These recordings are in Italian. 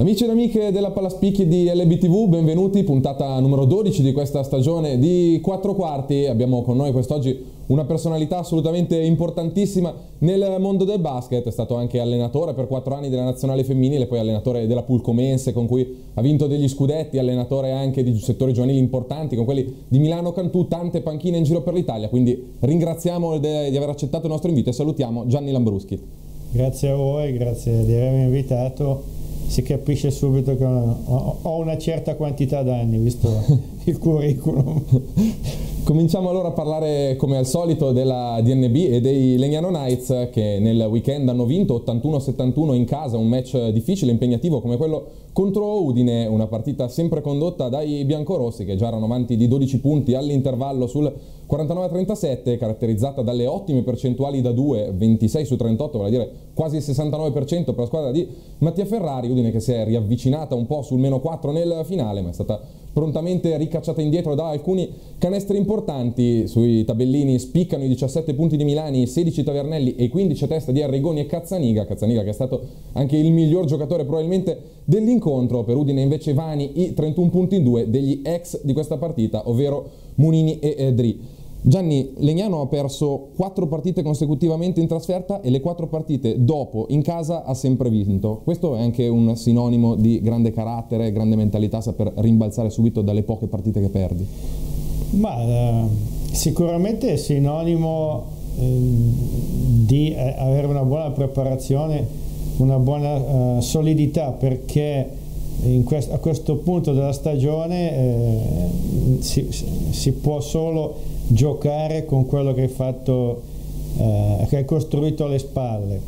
Amici ed amiche della Pallaspicchi di LBTV, benvenuti, puntata numero 12 di questa stagione di 4 quarti. Abbiamo con noi quest'oggi una personalità assolutamente importantissima nel mondo del basket. È stato anche allenatore per 4 anni della nazionale femminile, poi allenatore della Pulcomense con cui ha vinto degli scudetti, allenatore anche di settori giovanili importanti con quelli di Milano Cantù, tante panchine in giro per l'Italia. Quindi ringraziamo di aver accettato il nostro invito e salutiamo Gianni Lambruschi. Grazie a voi, grazie di avermi invitato. Si capisce subito che ho una certa quantità d'anni, visto il curriculum. Cominciamo allora a parlare, come al solito, della DNB e dei Legnano Knights, che nel weekend hanno vinto 81-71 in casa, un match difficile, impegnativo come quello contro Udine, una partita sempre condotta dai biancorossi, che già erano avanti di 12 punti all'intervallo sul 49-37, caratterizzata dalle ottime percentuali da 2, 26 su 38, vale a dire quasi il 69% per la squadra di Mattia Ferrari. Udine che si è riavvicinata un po' sul -4 nel finale, ma è stata prontamente ricacciata indietro da alcuni canestri importanti. Sui tabellini spiccano i 17 punti di Milani, 16 Tavernelli e 15 a testa di Arrigoni e Cazzaniga che è stato anche il miglior giocatore probabilmente dell'incontro. Per Udine invece Vani i 31 punti in 2 degli ex di questa partita, ovvero Munini e Dri. Gianni, Legnano ha perso 4 partite consecutivamente in trasferta e le 4 partite dopo in casa ha sempre vinto. Questo è anche un sinonimo di grande carattere, grande mentalità, saper rimbalzare subito dalle poche partite che perdi. Ma sicuramente è sinonimo di avere una buona preparazione, una buona solidità, perché a questo punto della stagione si può solo giocare con quello che hai fatto, che hai costruito alle spalle.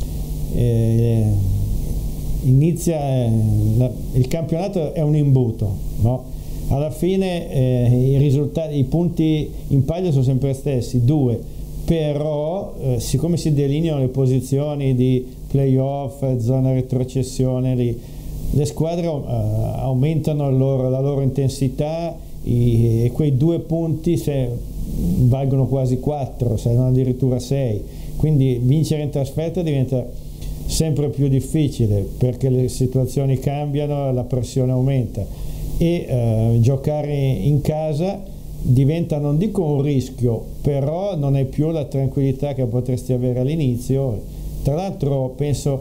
Il campionato è un imbuto, no? Alla fine i risultati, i punti in palio sono sempre stessi, 2, però siccome si delineano le posizioni di playoff, zona retrocessione, le squadre aumentano la loro intensità, e quei 2 punti valgono quasi 4, se non addirittura 6, quindi vincere in trasferta diventa sempre più difficile perché le situazioni cambiano, la pressione aumenta e giocare in casa diventa, non dico un rischio, però non hai più la tranquillità che potresti avere all'inizio. Tra l'altro penso,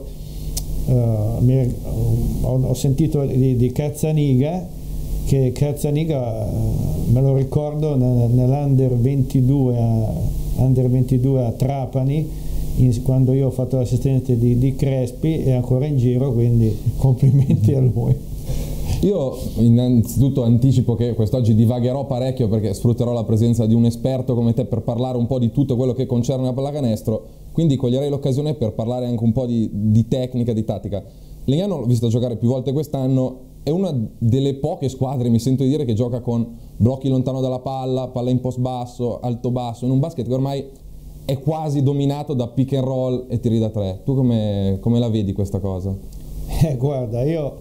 ho sentito di Cazzaniga, che Cazzaniga me lo ricordo nell'Under 22 a Trapani, quando io ho fatto l'assistente di Crespi, è ancora in giro, quindi complimenti a lui. Io innanzitutto anticipo che quest'oggi divagherò parecchio perché sfrutterò la presenza di un esperto come te per parlare un po' di tutto quello che concerne la pallacanestro, quindi coglierei l'occasione per parlare anche un po' di tecnica, di tattica. Legnano l'ho visto giocare più volte quest'anno, è una delle poche squadre, mi sento di dire, che gioca con blocchi lontano dalla palla in post basso, alto basso, in un basket che ormai è quasi dominato da pick and roll e tiri da 3. Tu come la vedi questa cosa? Guarda, io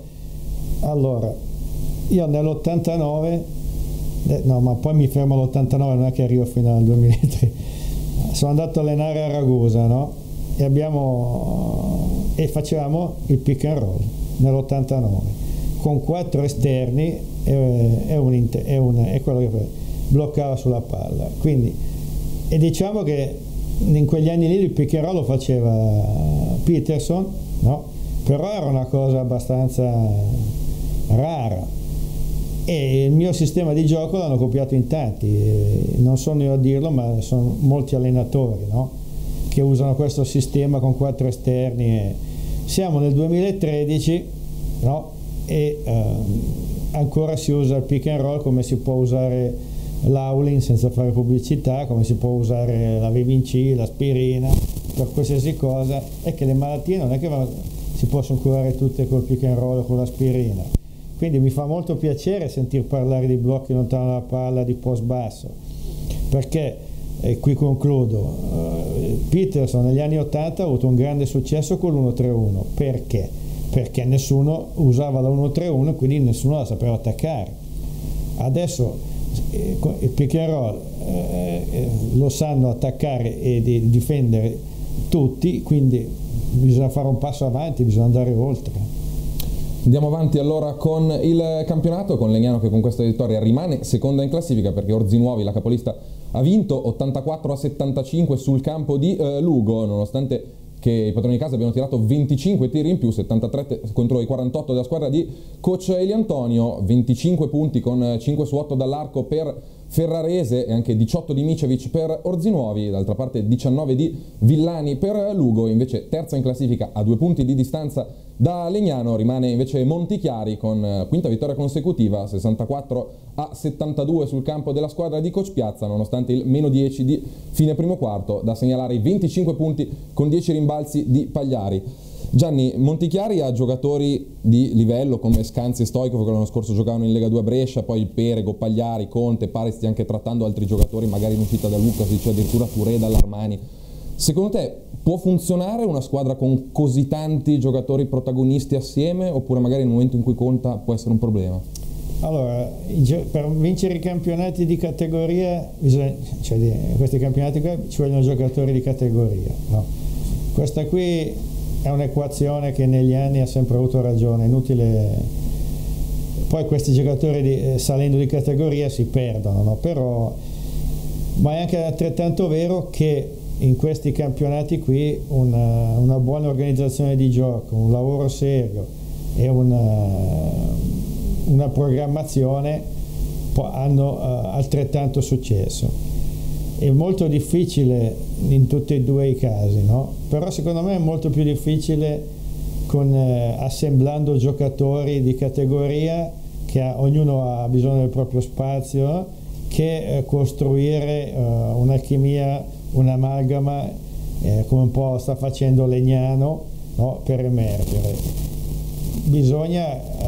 nell'89, no, ma poi mi fermo all'89, non è che arrivo fino al 2003, sono andato a allenare a Ragusa, no? E facevamo il pick and roll nell'89 con 4 esterni e quello che bloccava sulla palla. Quindi, e diciamo che in quegli anni lì il pick and roll lo faceva Peterson, no? Però era una cosa abbastanza rara e il mio sistema di gioco l'hanno copiato in tanti, non sono io a dirlo, ma sono molti allenatori, no? Che usano questo sistema con 4 esterni. Siamo nel 2013, no? E ancora si usa il pick and roll come si può usare l'Aulin senza fare pubblicità, come si può usare la VVC, l'aspirina, per qualsiasi cosa. È che le malattie non è che si possono curare tutte col pick and roll o con l'aspirina. Quindi mi fa molto piacere sentir parlare di blocchi lontano dalla palla, di post basso, perché, e qui concludo, Peterson negli anni 80 ha avuto un grande successo con l'1-3-1. Perché? Perché nessuno usava la 1-3-1 e quindi nessuno la sapeva attaccare. Adesso il pick and roll lo sanno attaccare e difendere tutti, quindi bisogna fare un passo avanti, bisogna andare oltre. Andiamo avanti allora con il campionato, con Legnano che con questa vittoria rimane seconda in classifica, perché Orzinuovi, la capolista, ha vinto 84-75 sul campo di Lugo, nonostante che i padroni di casa abbiano tirato 25 tiri in più, 73 contro i 48 della squadra di coach Eliantonio, 25 punti con 5 su 8 dall'arco per Ferrarese e anche 18 di Micevic per Orzinuovi, d'altra parte 19 di Villani per Lugo. Invece terza in classifica a 2 punti di distanza da Legnano rimane invece Montichiari con quinta vittoria consecutiva, 64-72 sul campo della squadra di Coach Piazza, nonostante il meno 10 di fine primo quarto. Da segnalare i 25 punti con 10 rimbalzi di Pagliari. Gianni, Montichiari ha giocatori di livello come Scanzi e Stoico che l'anno scorso giocavano in Lega 2 a Brescia, poi Perego, Pagliari, Conte, pare stia anche trattando altri giocatori magari in uscita da Lucca, si dice addirittura Touré dall'Armani. Secondo te può funzionare una squadra con così tanti giocatori protagonisti assieme, oppure magari nel momento in cui conta può essere un problema? Allora, per vincere i campionati di categoria, questi campionati qua ci vogliono giocatori di categoria, no? Questa qui è un'equazione che negli anni ha sempre avuto ragione, è inutile. Poi questi giocatori salendo di categoria si perdono, no? Però, ma è anche altrettanto vero che in questi campionati qui una buona organizzazione di gioco, un lavoro serio e una programmazione hanno altrettanto successo. È molto difficile in tutti e due i casi, no? Però secondo me è molto più difficile assemblando giocatori di categoria che ognuno ha bisogno del proprio spazio, che costruire un'alchimia, un'amalgama come un po' sta facendo Legnano, no? Per emergere. Bisogna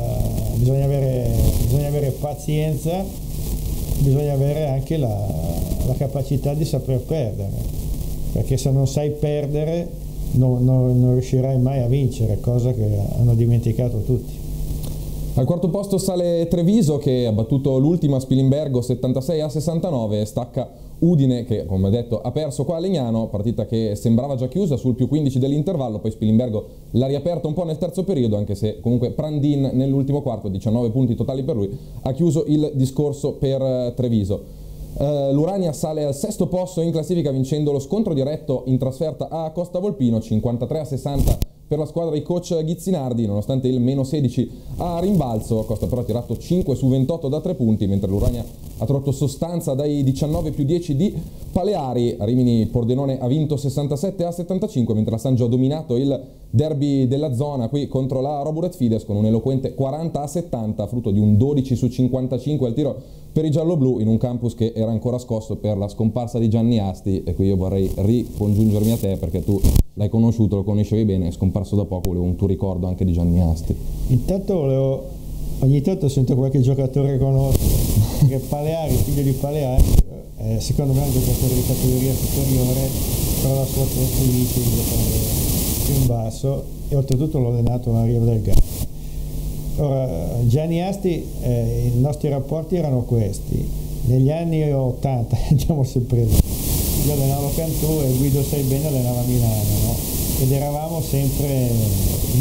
avere pazienza, bisogna avere anche la capacità di saper perdere, perché se non sai perdere non riuscirai mai a vincere, cosa che hanno dimenticato tutti. Al quarto posto sale Treviso che ha battuto l'ultima Spilimbergo 76-69, stacca Udine che, come detto, ha perso qua a Legnano, partita che sembrava già chiusa sul più 15 dell'intervallo, poi Spilimbergo l'ha riaperta un po' nel terzo periodo, anche se comunque Prandin nell'ultimo quarto, 19 punti totali per lui, ha chiuso il discorso per Treviso. L'Urania sale al sesto posto in classifica vincendo lo scontro diretto in trasferta a Costa Volpino, 53-60 per la squadra di coach Ghizzinardi, nonostante il meno 16 a rimbalzo. Costa però ha tirato 5 su 28 da 3 punti, mentre l'Urania ha tratto sostanza dai 19 più 10 di Paleari. Rimini Pordenone ha vinto 67-75, mentre la Sangia ha dominato il derby della zona qui contro la Roburet Fides con un eloquente 40-70, frutto di un 12 su 55 al tiro per i gialloblu in un campus che era ancora scosso per la scomparsa di Gianni Asti, e qui io vorrei ricongiungermi a te perché tu l'hai conosciuto, lo conoscevi bene, è scomparso da poco, volevo un tuo ricordo anche di Gianni Asti. Intanto ogni tanto sento qualche giocatore che conosco, perché Paleari, figlio di Paleari, secondo me è un giocatore di categoria superiore, però la sua trasferita più in basso, e oltretutto l'ho allenato a Riva del Garda. Ora, Gianni Asti, i nostri rapporti erano questi. Negli anni 80, andiamo sempre lì, io allenavo Cantù e Guido Sai Bene allenava Milano, no? Ed eravamo sempre in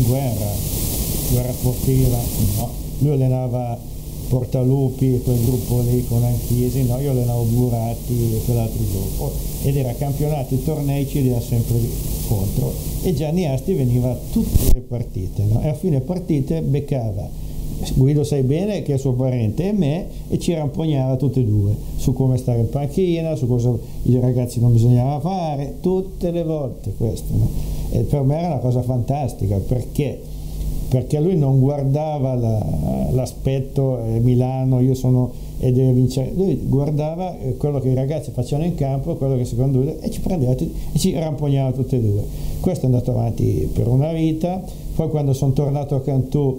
guerra sportiva, no? Lui allenava Portalupi, quel gruppo lì con Anchisi, no? Io allenavo Buratti e quell'altro gruppo, ed era campionati, tornei, ci era sempre contro, e Gianni Asti veniva a tutte le partite, no? E a fine partite beccava Guido Sai Bene, che è suo parente, e me, e ci rampognava tutte e due su come stare in panchina, su cosa i ragazzi non bisognava fare, tutte le volte questo, no? E per me era una cosa fantastica, perché lui non guardava l'aspetto Milano, io sono e deve vincere, lui guardava quello che i ragazzi facevano in campo, quello che secondo lui, e ci prendeva e ci rampognava tutte e due. Questo è andato avanti per una vita. Poi quando sono tornato a Cantù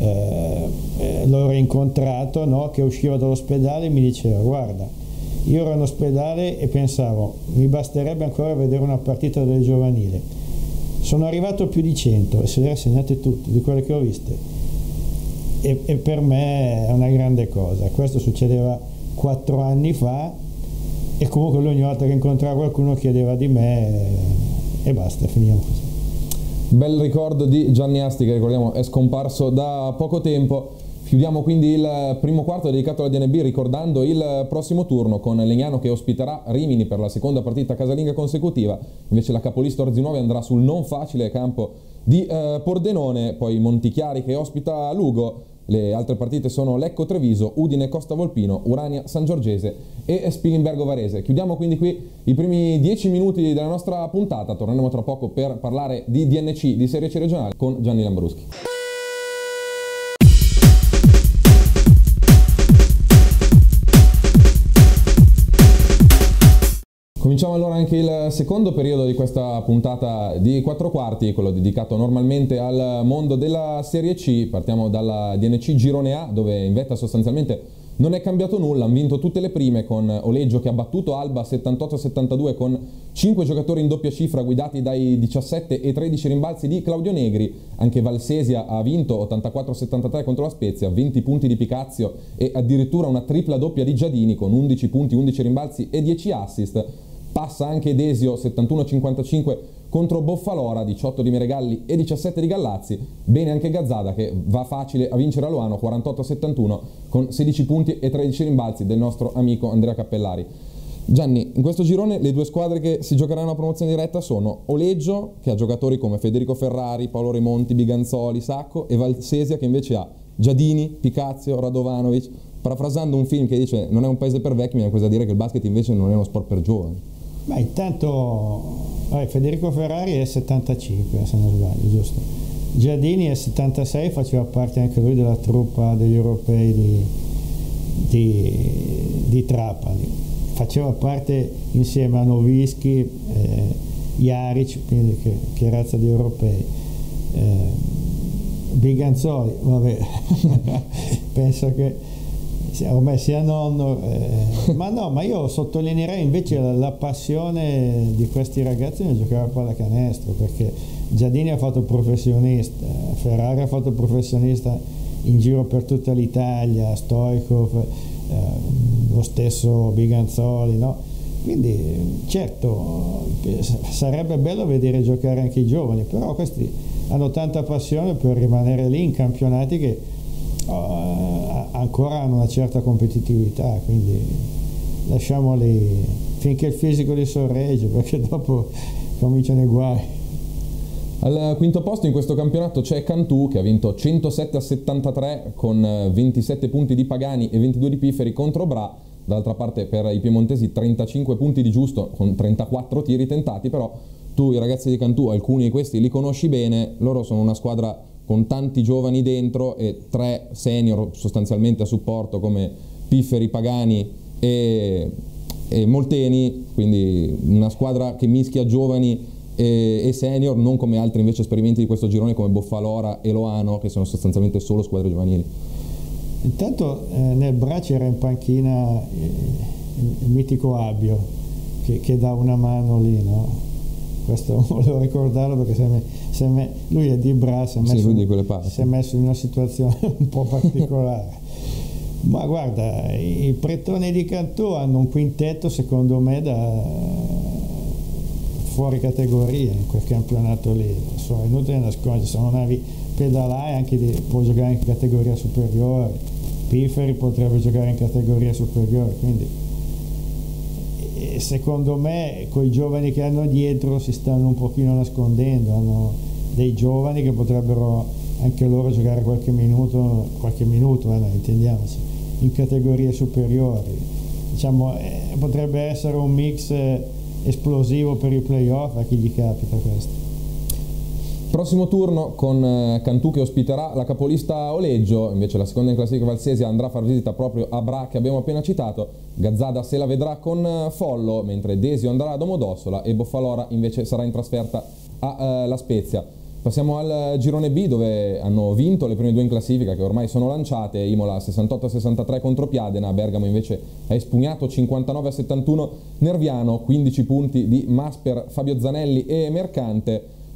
l'ho rincontrato, no? Che usciva dall'ospedale e mi diceva: guarda, io ero in ospedale e pensavo mi basterebbe ancora vedere una partita del giovanile, sono arrivato a più di 100 e se le ha segnate tutte di quelle che ho viste, e per me è una grande cosa. Questo succedeva 4 anni fa, e comunque lui ogni volta che incontrava qualcuno chiedeva di me, e basta, finiamo così. Bel ricordo di Gianni Asti, che ricordiamo è scomparso da poco tempo. Chiudiamo quindi il primo quarto dedicato alla DNB ricordando il prossimo turno con Legnano che ospiterà Rimini per la seconda partita casalinga consecutiva, invece la capolista Orzinuovi andrà sul non facile campo di Pordenone, poi Montichiari che ospita Lugo. Le altre partite sono Lecco Treviso, Udine Costa Volpino, Urania Sangiorgese e Spilimbergo Varese. Chiudiamo quindi qui i primi 10 minuti della nostra puntata, torneremo tra poco per parlare di DNC, di Serie C regionale con Gianni Lambruschi. Cominciamo allora anche il secondo periodo di questa puntata di 4 quarti, quello dedicato normalmente al mondo della Serie C. Partiamo dalla DNC Girone A, dove in vetta sostanzialmente non è cambiato nulla, hanno vinto tutte le prime con Oleggio che ha battuto Alba 78-72 con 5 giocatori in doppia cifra guidati dai 17 e 13 rimbalzi di Claudio Negri. Anche Valsesia ha vinto 84-73 contro la Spezia, 20 punti di Picazio e addirittura una tripla doppia di Giadini con 11 punti, 11 rimbalzi e 10 assist. Passa anche Desio 71-55 contro Boffalora, 18 di Meregalli e 17 di Gallazzi. Bene anche Gazzada che va facile a vincere a Loano 48-71 con 16 punti e 13 rimbalzi del nostro amico Andrea Cappellari. Gianni, in questo girone le due squadre che si giocheranno a promozione diretta sono Oleggio, che ha giocatori come Federico Ferrari, Paolo Remonti, Biganzoli, Sacco, e Valsesia che invece ha Giadini, Picazio, Radovanovic. Parafrasando un film che dice non è un paese per vecchi, mi viene questo a dire che il basket invece non è uno sport per giovani. Ma intanto Federico Ferrari è 75 se non sbaglio, giusto? Giardini è 76, faceva parte anche lui della truppa degli europei di Trapani, faceva parte insieme a Novischi, Jaric, quindi che razza di europei, Biganzoli, vabbè, penso che ormai sia nonno, ma io sottolineerei invece la passione di questi ragazzi nel giocare a pallacanestro, perché Giardini ha fatto professionista, Ferrari ha fatto professionista in giro per tutta l'Italia, Stoichkov, lo stesso Biganzoli, no? Quindi certo sarebbe bello vedere giocare anche i giovani, però questi hanno tanta passione per rimanere lì in campionati che ancora hanno una certa competitività, quindi lasciamoli finché il fisico li sorregge, perché dopo cominciano i guai. Al quinto posto in questo campionato c'è Cantù che ha vinto 107-73 con 27 punti di Pagani e 22 di Pifferi contro Bra. Dall'altra parte per i piemontesi 35 punti di Giusto con 34 tiri tentati, però tu i ragazzi di Cantù, alcuni di questi li conosci bene, loro sono una squadra con tanti giovani dentro e 3 senior sostanzialmente a supporto come Pifferi, Pagani e Molteni, quindi una squadra che mischia giovani e senior, non come altri invece esperimenti di questo girone come Boffalora e Loano, che sono sostanzialmente solo squadre giovanili. Intanto nel Bra c'era in panchina il mitico Abbio che dà una mano lì, no? Questo volevo ricordarlo perché lui è di Bra, si è messo in una situazione un po' particolare. Ma guarda, i pretoni di Cantù hanno un quintetto secondo me da fuori categoria in quel campionato lì, sono inutili nascondere, sono navi pedalai, può giocare anche in categoria superiore, Pifferi potrebbe giocare in categoria superiore, quindi secondo me coi giovani che hanno dietro si stanno un pochino nascondendo, hanno dei giovani che potrebbero anche loro giocare qualche minuto, intendiamoci, in categorie superiori, diciamo, potrebbe essere un mix esplosivo per i playoff, a chi gli capita questo. Prossimo turno con Cantù che ospiterà la capolista Oleggio, invece la seconda in classifica Valsesia andrà a far visita proprio a Bra che abbiamo appena citato, Gazzada se la vedrà con Follo, mentre Desio andrà a Domodossola e Boffalora invece sarà in trasferta a La Spezia. Passiamo al girone B dove hanno vinto le prime due in classifica che ormai sono lanciate, Imola 68-63 contro Piadena, Bergamo invece ha espugnato 59-71 Nerviano, 15 punti di Masper, Fabio Zanelli e Mercante.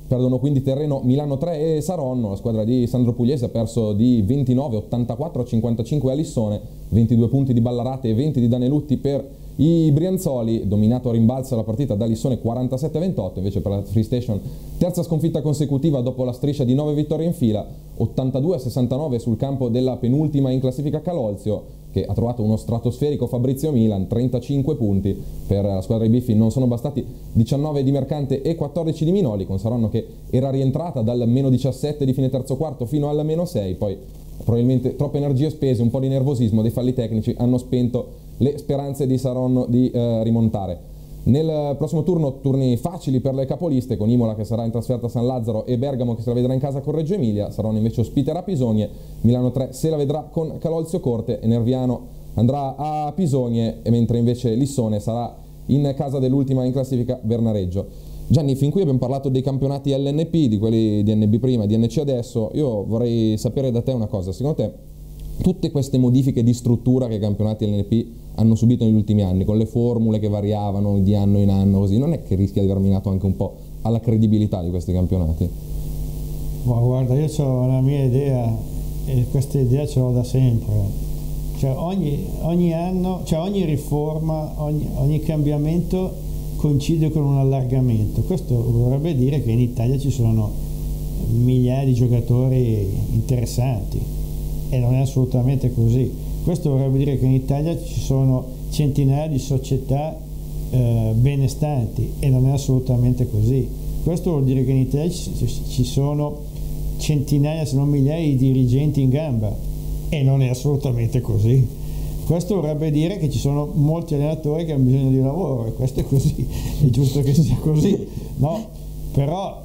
Perdono quindi terreno Milano 3 e Saronno. La squadra di Sandro Pugliese ha perso di 29-84 a 55 a Lissone, 22 punti di Ballarate e 20 di Danelutti per i Brianzoli. Dominato a rimbalzo la partita da Lissone 47-28, invece per la Free Station terza sconfitta consecutiva dopo la striscia di 9 vittorie in fila, 82-69 sul campo della penultima in classifica Calolzio, che ha trovato uno stratosferico Fabrizio Milan, 35 punti per la squadra dei Biffi. Non sono bastati 19 di Mercante e 14 di Minoli, con Saronno che era rientrata dal meno 17 di fine terzo quarto fino al meno 6, poi probabilmente troppe energie spese, un po' di nervosismo, dei falli tecnici hanno spento le speranze di Saronno di rimontare. Nel prossimo turno, turni facili per le capoliste, con Imola che sarà in trasferta a San Lazzaro e Bergamo che se la vedrà in casa con Reggio Emilia. Saronno invece ospiterà Pisogne, Milano 3 se la vedrà con Calolzio Corte e Nerviano andrà a Pisogne, e mentre invece Lissone sarà in casa dell'ultima in classifica Bernareggio. Gianni, fin qui abbiamo parlato dei campionati LNP, di quelli di NB prima, di NC adesso. Io vorrei sapere da te una cosa: secondo te tutte queste modifiche di struttura che i campionati LNP hanno subito negli ultimi anni, con le formule che variavano di anno in anno così, non è che rischia di aver minato anche un po' alla credibilità di questi campionati? Ma guarda, io ho la mia idea e questa idea ce l'ho da sempre. Cioè ogni anno, cioè ogni riforma, ogni cambiamento coincide con un allargamento. Questo vorrebbe dire che in Italia ci sono migliaia di giocatori interessanti, e non è assolutamente così. Questo vorrebbe dire che in Italia ci sono centinaia di società benestanti, e non è assolutamente così. Questo vuol dire che in Italia ci sono centinaia, se non migliaia, di dirigenti in gamba, e non è assolutamente così. Questo vorrebbe dire che ci sono molti allenatori che hanno bisogno di lavoro, e questo è così, è giusto che sia così, no? Però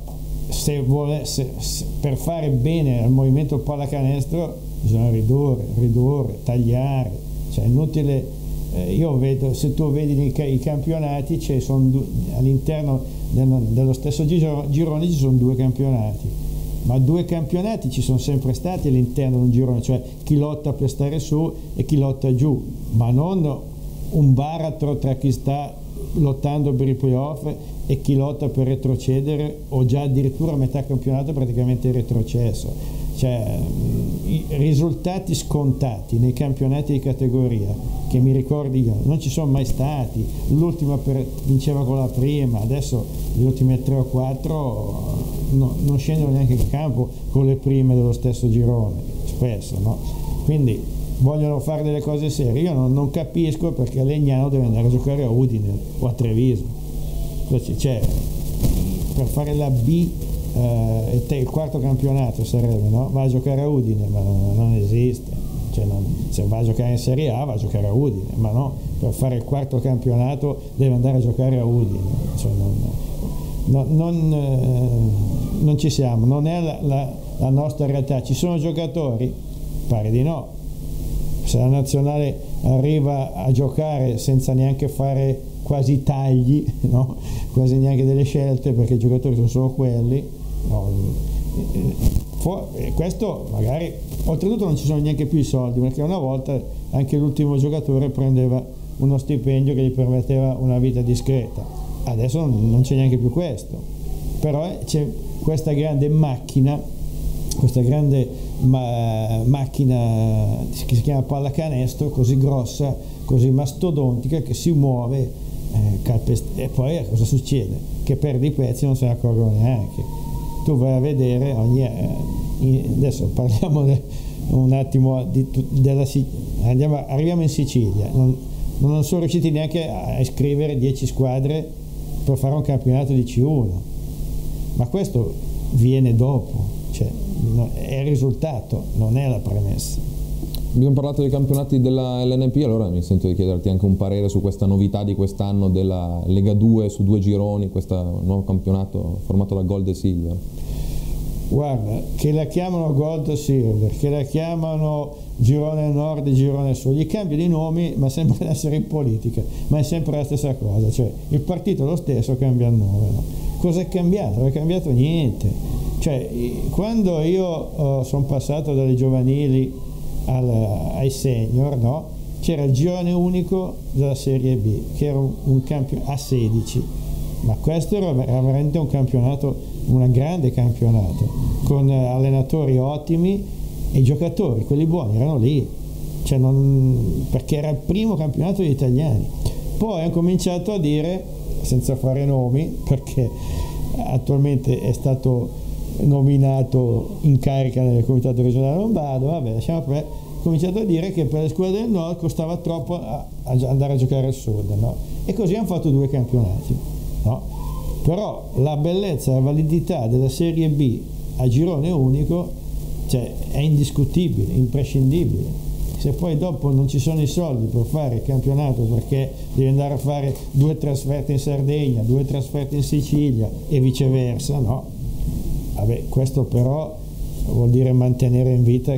per fare bene al movimento pallacanestro bisogna ridurre, tagliare, cioè è inutile. Io vedo, se tu vedi i campionati, all'interno dello stesso girone ci sono 2 campionati, ma 2 campionati ci sono sempre stati all'interno di un girone, cioè chi lotta per stare su e chi lotta giù, ma non un baratro tra chi sta lottando per i playoff e chi lotta per retrocedere, o già addirittura a metà campionato praticamente retrocesso. Cioè, i risultati scontati nei campionati di categoria, che mi ricordi io, non ci sono mai stati. L'ultima vinceva con la prima, adesso gli ultimi 3 o 4 non scendono neanche in campo con le prime dello stesso girone, spesso, no? Quindi vogliono fare delle cose serie. Io non capisco perché Legnano deve andare a giocare a Udine o a Treviso. Cioè, per fare la B, il quarto campionato sarebbe, no? Va a giocare a Udine, ma non esiste. Cioè se va a giocare in Serie A va a giocare a Udine, ma no, per fare il quarto campionato deve andare a giocare a Udine. Cioè, non ci siamo, non è la nostra realtà. Ci sono giocatori? Pare di no. Se la nazionale arriva a giocare senza neanche fare quasi tagli, no? Quasi neanche delle scelte, perché i giocatori sono solo quelli, no? Questo magari, oltretutto non ci sono neanche più i soldi, perché una volta anche l'ultimo giocatore prendeva uno stipendio che gli permetteva una vita discreta, adesso non c'è neanche più questo. Però c'è questa grande macchina che si chiama pallacanestro, così grossa, così mastodontica, che si muove, e poi cosa succede? Che perde i pezzi e non se ne accorgono neanche. Tu vai a vedere adesso parliamo un attimo arriviamo in Sicilia, non sono riusciti neanche a iscrivere 10 squadre per fare un campionato di C1, ma questo viene dopo, cioè è il risultato, non è la premessa. Abbiamo parlato dei campionati della LNP, allora mi sento di chiederti anche un parere su questa novità di quest'anno della Lega 2 su 2 gironi, questo nuovo campionato formato da Gold e Silver. Guarda, che la chiamano Gold e Silver, che la chiamano girone nord e girone sud, gli cambio di nomi, ma sembra essere in politica, ma è sempre la stessa cosa, cioè il partito è lo stesso, cambia il nome, no? Cosa è cambiato? Non è cambiato niente. Cioè, quando io sono passato dalle giovanili ai senior, no? C'era il girone unico della Serie B, che era un campionato a 16, ma questo era veramente un campionato, un grande campionato, con allenatori ottimi e i giocatori, quelli buoni, erano lì, cioè perché era il primo campionato degli italiani. Poi hanno cominciato a dire, senza fare nomi, perché attualmente è stato nominato in carica nel comitato regionale lombardo, vabbè, lasciamo perdere, ha cominciato a dire che per le squadre del nord costava troppo andare a giocare al sud, no? E così hanno fatto 2 campionati, no? Però la bellezza e la validità della Serie B a girone unico, cioè, è indiscutibile, imprescindibile. Se poi dopo non ci sono i soldi per fare il campionato, perché devi andare a fare 2 trasferte in Sardegna, 2 trasferte in Sicilia e viceversa, no? Vabbè, questo però vuol dire mantenere in vita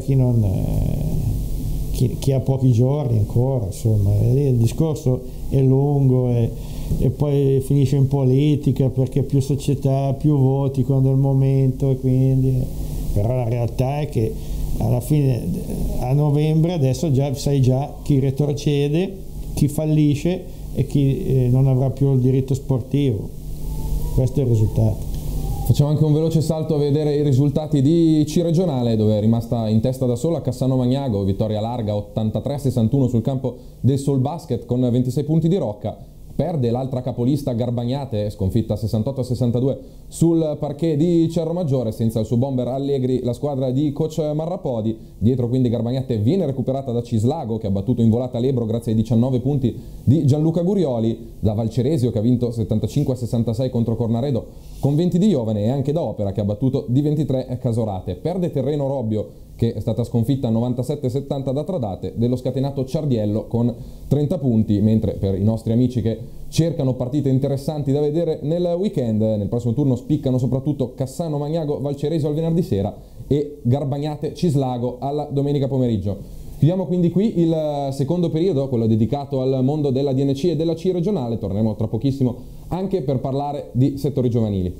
chi ha pochi giorni ancora, insomma, il discorso è lungo e poi finisce in politica, perché più società, più voti quando è il momento, e quindi però la realtà è che alla fine, a novembre, adesso già sai già chi retrocede, chi fallisce e chi non avrà più il diritto sportivo. Questo è il risultato. Facciamo anche un veloce salto a vedere i risultati di C regionale, dove è rimasta in testa da sola Cassano Magnago, vittoria larga 83-61 sul campo del Sol Basket con 26 punti di Rocca. Perde l'altra capolista Garbagnate, sconfitta 68-62 sul parquet di Cerro Maggiore, senza il suo bomber Allegri, la squadra di coach Marrapodi. Dietro quindi Garbagnate viene recuperata da Cislago, che ha battuto in volata l'Ebro grazie ai 19 punti di Gianluca Gurioli, da Valceresio, che ha vinto 75-66 contro Cornaredo con 20 di Iovane, e anche da Opera, che ha battuto di 23 Casorate. Perde Terreno Robbio, che è stata sconfitta 97-70 da Tradate, dello scatenato Ciardiello con 30 punti, mentre per i nostri amici che cercano partite interessanti da vedere nel weekend, nel prossimo turno spiccano soprattutto Cassano Magnago Valceresio al venerdì sera e Garbagnate Cislago alla domenica pomeriggio. Chiudiamo quindi qui il secondo periodo, quello dedicato al mondo della DNC e della C regionale. Torneremo tra pochissimo anche per parlare di settori giovanili.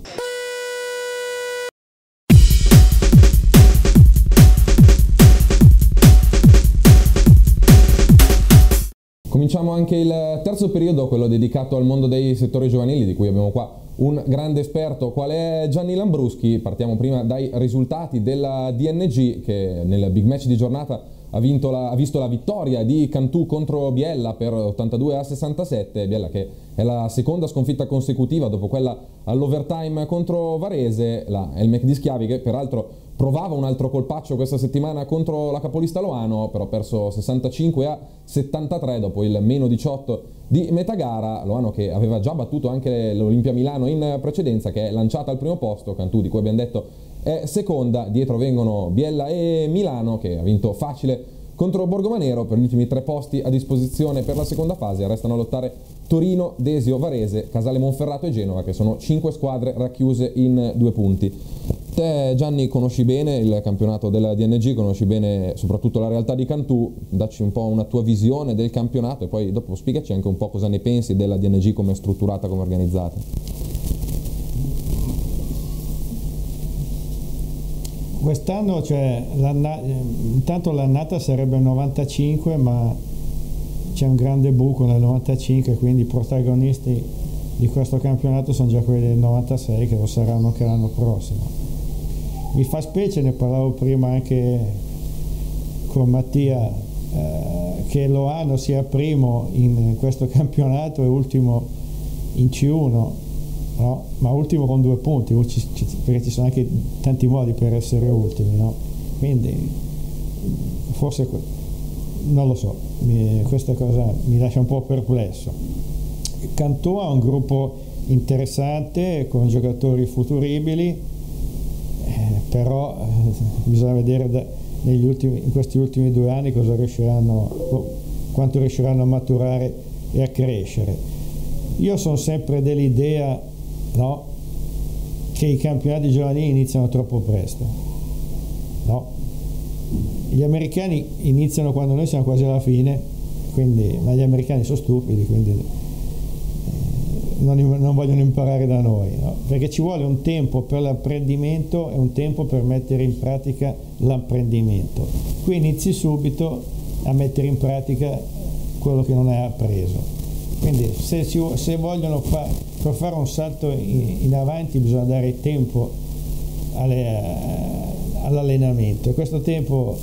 Cominciamo anche il terzo periodo, quello dedicato al mondo dei settori giovanili, di cui abbiamo qua un grande esperto, qual è Gianni Lambruschi. Partiamo prima dai risultati della DNG, che nel big match di giornata ha visto la vittoria di Cantù contro Biella per 82-67, Biella che è la seconda sconfitta consecutiva dopo quella all'overtime contro Varese, la Elmec di Schiavi, che peraltro provava un altro colpaccio questa settimana contro la capolista Loano, però ha perso 65-73 dopo il meno 18 di metà gara. Loano che aveva già battuto anche l'Olimpia Milano in precedenza, che è lanciata al primo posto, Cantù di cui abbiamo detto è seconda, dietro vengono Biella e Milano, che ha vinto facile contro Borgomanero per gli ultimi 3 posti a disposizione per la seconda fase. Restano a lottare Torino, Desio, Varese, Casale Monferrato e Genova, che sono 5 squadre racchiuse in 2 punti. Te, Gianni, conosci bene il campionato della DNG, conosci bene soprattutto la realtà di Cantù, dacci un po' una tua visione del campionato e poi dopo spiegaci anche un po' cosa ne pensi della DNG, come è strutturata, come è organizzata. Quest'anno, cioè, intanto l'annata sarebbe il 95, ma c'è un grande buco nel 95, quindi i protagonisti di questo campionato sono già quelli del 96, che lo saranno anche l'anno prossimo. Mi fa specie, ne parlavo prima anche con Mattia, che Loano sia primo in questo campionato e ultimo in C1. No? Ma ultimo con 2 punti, perché ci sono anche tanti modi per essere ultimi, no? Quindi forse non lo so, questa cosa mi lascia un po' perplesso. Cantù ha un gruppo interessante con giocatori futuribili, però bisogna vedere in questi ultimi 2 anni quanto riusciranno a maturare e a crescere. Io sono sempre dell'idea, no, che i campionati giovanili iniziano troppo presto, no? Gli americani iniziano quando noi siamo quasi alla fine, ma gli americani sono stupidi, quindi non vogliono imparare da noi, no? Perché ci vuole un tempo per l'apprendimento e un tempo per mettere in pratica l'apprendimento. Qui inizi subito a mettere in pratica quello che non hai appreso. Quindi se vogliono per fare un salto in avanti bisogna dare tempo all'allenamento. Questo tempo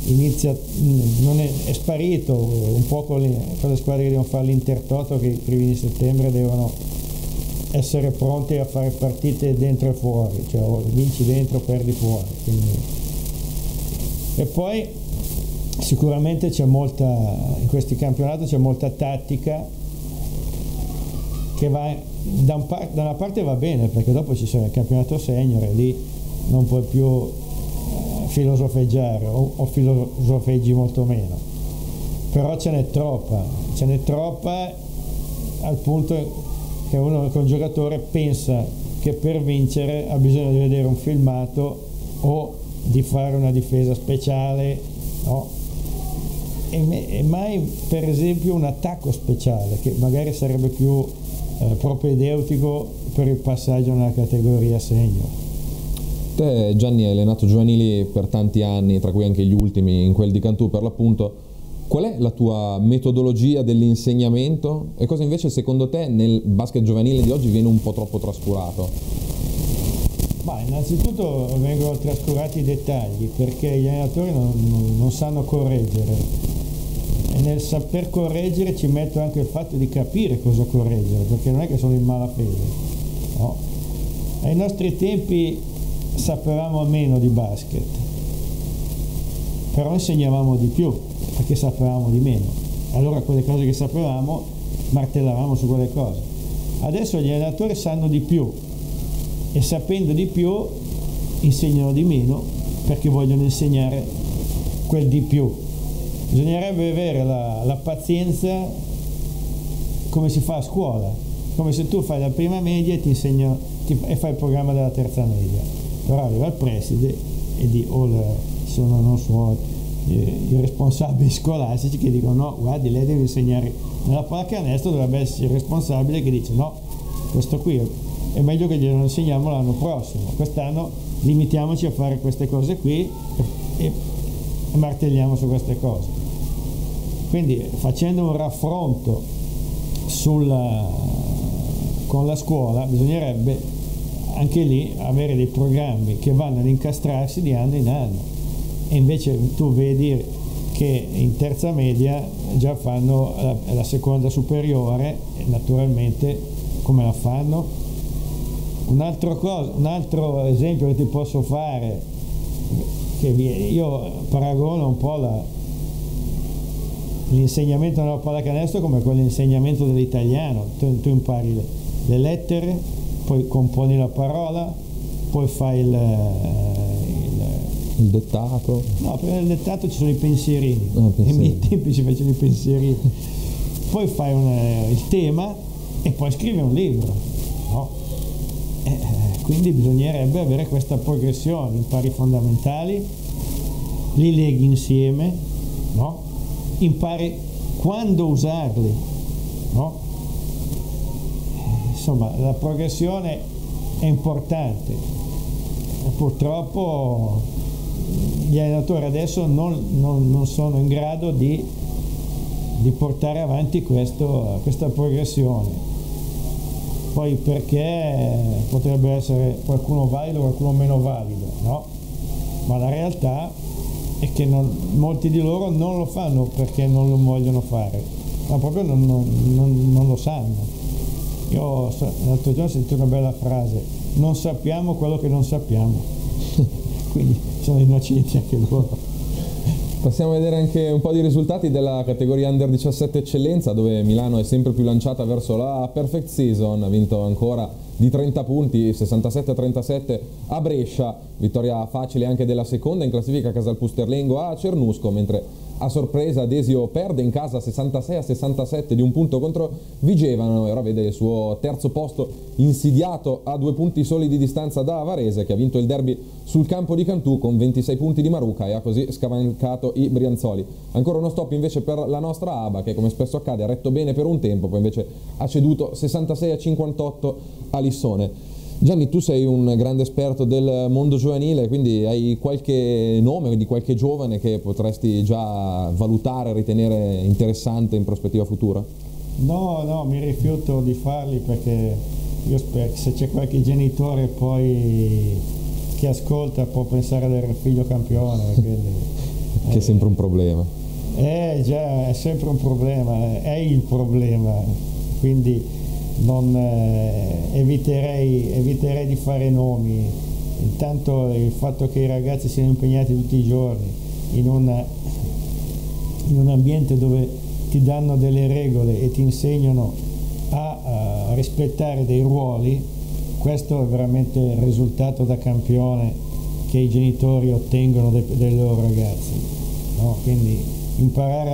è sparito un po' con le squadre che devono fare l'Intertoto, che i primi di settembre devono essere pronti a fare partite dentro e fuori, cioè vinci dentro, perdi fuori. Quindi. E poi sicuramente in questi campionati c'è molta tattica che va da una parte va bene, perché dopo ci sono il campionato senior e lì non puoi più filosofeggiare o filosofeggi molto meno, però ce n'è troppa al punto che un giocatore pensa che per vincere ha bisogno di vedere un filmato o di fare una difesa speciale, no? E mai per esempio un attacco speciale che magari sarebbe più propedeutico per il passaggio nella categoria senior. Te, Gianni, hai allenato giovanili per tanti anni, tra cui anche gli ultimi in quel di Cantù per l'appunto. Qual è la tua metodologia dell'insegnamento e cosa invece secondo te nel basket giovanile di oggi viene un po' troppo trascurato? Innanzitutto vengono trascurati i dettagli, perché gli allenatori non sanno correggere, e nel saper correggere ci metto anche il fatto di capire cosa correggere, perché non è che sono in malafede, no? Ai nostri tempi sapevamo meno di basket, però insegnavamo di più perché sapevamo di meno, allora quelle cose che sapevamo martellavamo su quelle cose. Adesso gli allenatori sanno di più e sapendo di più insegnano di meno perché vogliono insegnare quel di più. Bisognerebbe avere la pazienza come si fa a scuola, come se tu fai la prima media e e fai il programma della terza media, però arriva il preside e sono i responsabili scolastici che dicono no, guardi, lei deve insegnare nella pallacanestro, dovrebbe essere il responsabile che dice no, questo qui è meglio che glielo insegniamo l'anno prossimo, quest'anno limitiamoci a fare queste cose qui e martelliamo su queste cose. Quindi facendo un raffronto con la scuola bisognerebbe anche lì avere dei programmi che vanno ad incastrarsi di anno in anno, e invece tu vedi che in terza media già fanno la seconda superiore e naturalmente come la fanno. Un altro esempio che ti posso fare, che io paragono un po' l'insegnamento nella pallacanestro come quell'insegnamento dell'italiano. Tu impari le lettere, poi componi la parola, poi fai il dettato. No, per il dettato ci sono i pensierini. Ai miei tempi ci facevano i pensierini. Poi fai il tema e poi scrivi un libro, no? Quindi bisognerebbe avere questa progressione, impari i fondamentali, li leghi insieme, no? Impari quando usarli, no? Insomma, la progressione è importante. Purtroppo gli allenatori adesso non sono in grado di portare avanti questa progressione. Poi perché potrebbe essere qualcuno valido, qualcuno meno valido, no? Ma la realtà è che molti di loro non lo fanno perché non lo vogliono fare, ma proprio non lo sanno. Io l'altro giorno ho sentito una bella frase: non sappiamo quello che non sappiamo. Quindi sono innocenti anche loro. Passiamo a vedere anche un po' di risultati della categoria Under 17 Eccellenza, dove Milano è sempre più lanciata verso la perfect season, ha vinto ancora di 30 punti, 67-37 a Brescia, vittoria facile anche della seconda in classifica Casalpusterlengo a Cernusco, mentre a sorpresa Desio perde in casa 66-67 di un punto contro Vigevano e ora vede il suo terzo posto insidiato a 2 punti soli di distanza da Varese, che ha vinto il derby sul campo di Cantù con 26 punti di Maruca e ha così scavalcato i Brianzoli. Ancora uno stop invece per la nostra Aba, che come spesso accade ha retto bene per un tempo, poi invece ha ceduto 66-58 a Lissone. Gianni, tu sei un grande esperto del mondo giovanile, quindi hai qualche nome di qualche giovane che potresti già valutare, ritenere interessante in prospettiva futura? No, mi rifiuto di farli perché io spero che se c'è qualche genitore poi che ascolta può pensare ad avere il figlio campione, quindi, che è sempre un problema. Già, è sempre un problema, è il problema, quindi eviterei di fare nomi. Intanto il fatto che i ragazzi siano impegnati tutti i giorni in un ambiente dove ti danno delle regole e ti insegnano a rispettare dei ruoli, questo è veramente il risultato da campione che i genitori ottengono dai loro ragazzi, no? Quindi imparare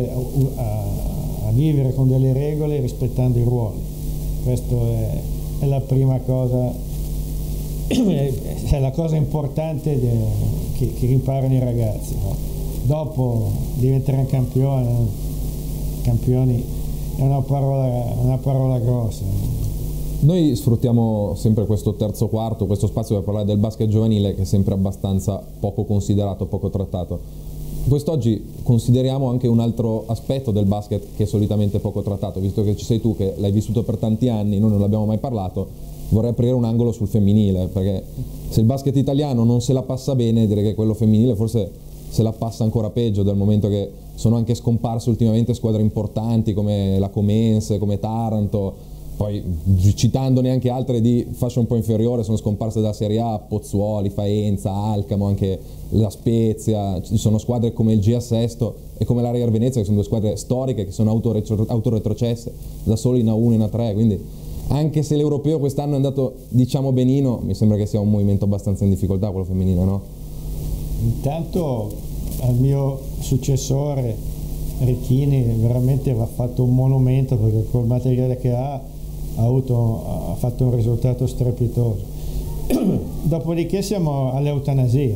a vivere con delle regole rispettando i ruoli, questo è la prima cosa, è la cosa importante che imparano i ragazzi, no? Dopo diventare campioni è una parola grossa. Noi sfruttiamo sempre questo terzo quarto, questo spazio per parlare del basket giovanile, che è sempre abbastanza poco considerato, poco trattato. Quest'oggi consideriamo anche un altro aspetto del basket che è solitamente poco trattato, visto che ci sei tu che l'hai vissuto per tanti anni, noi non l'abbiamo mai parlato. Vorrei aprire un angolo sul femminile, perché se il basket italiano non se la passa bene, direi che quello femminile forse se la passa ancora peggio, dal momento che sono anche scomparse ultimamente squadre importanti come la Comense, come Taranto, poi citandone anche altre di fascia un po' inferiore, sono scomparse dalla Serie A, Pozzuoli, Faenza, Alcamo, anche la Spezia. Ci sono squadre come il GA Sesto e come l'Area Venezia, che sono due squadre storiche che sono autoretrocesse da solo in A1 e in A3, quindi anche se l'europeo quest'anno è andato diciamo benino, mi sembra che sia un movimento abbastanza in difficoltà quello femminile, no? Intanto al mio successore Ricchini veramente va fatto un monumento, perché col materiale che ha fatto un risultato strepitoso. Dopodiché siamo all'eutanasia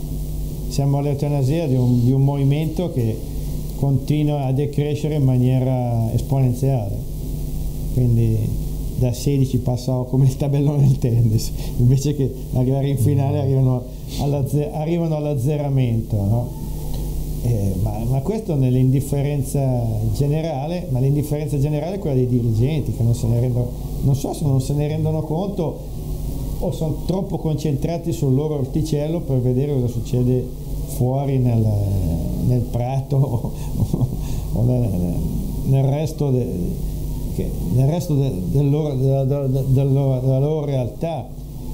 di un movimento che continua a decrescere in maniera esponenziale, quindi da 16 passa come il tabellone del tennis, invece che arrivare in finale arrivano all'azzeramento, no? Ma questo nell'indifferenza generale, ma l'indifferenza generale è quella dei dirigenti, che non so se non se ne rendono conto o sono troppo concentrati sul loro orticello per vedere cosa succede fuori nel prato o nel resto della loro realtà.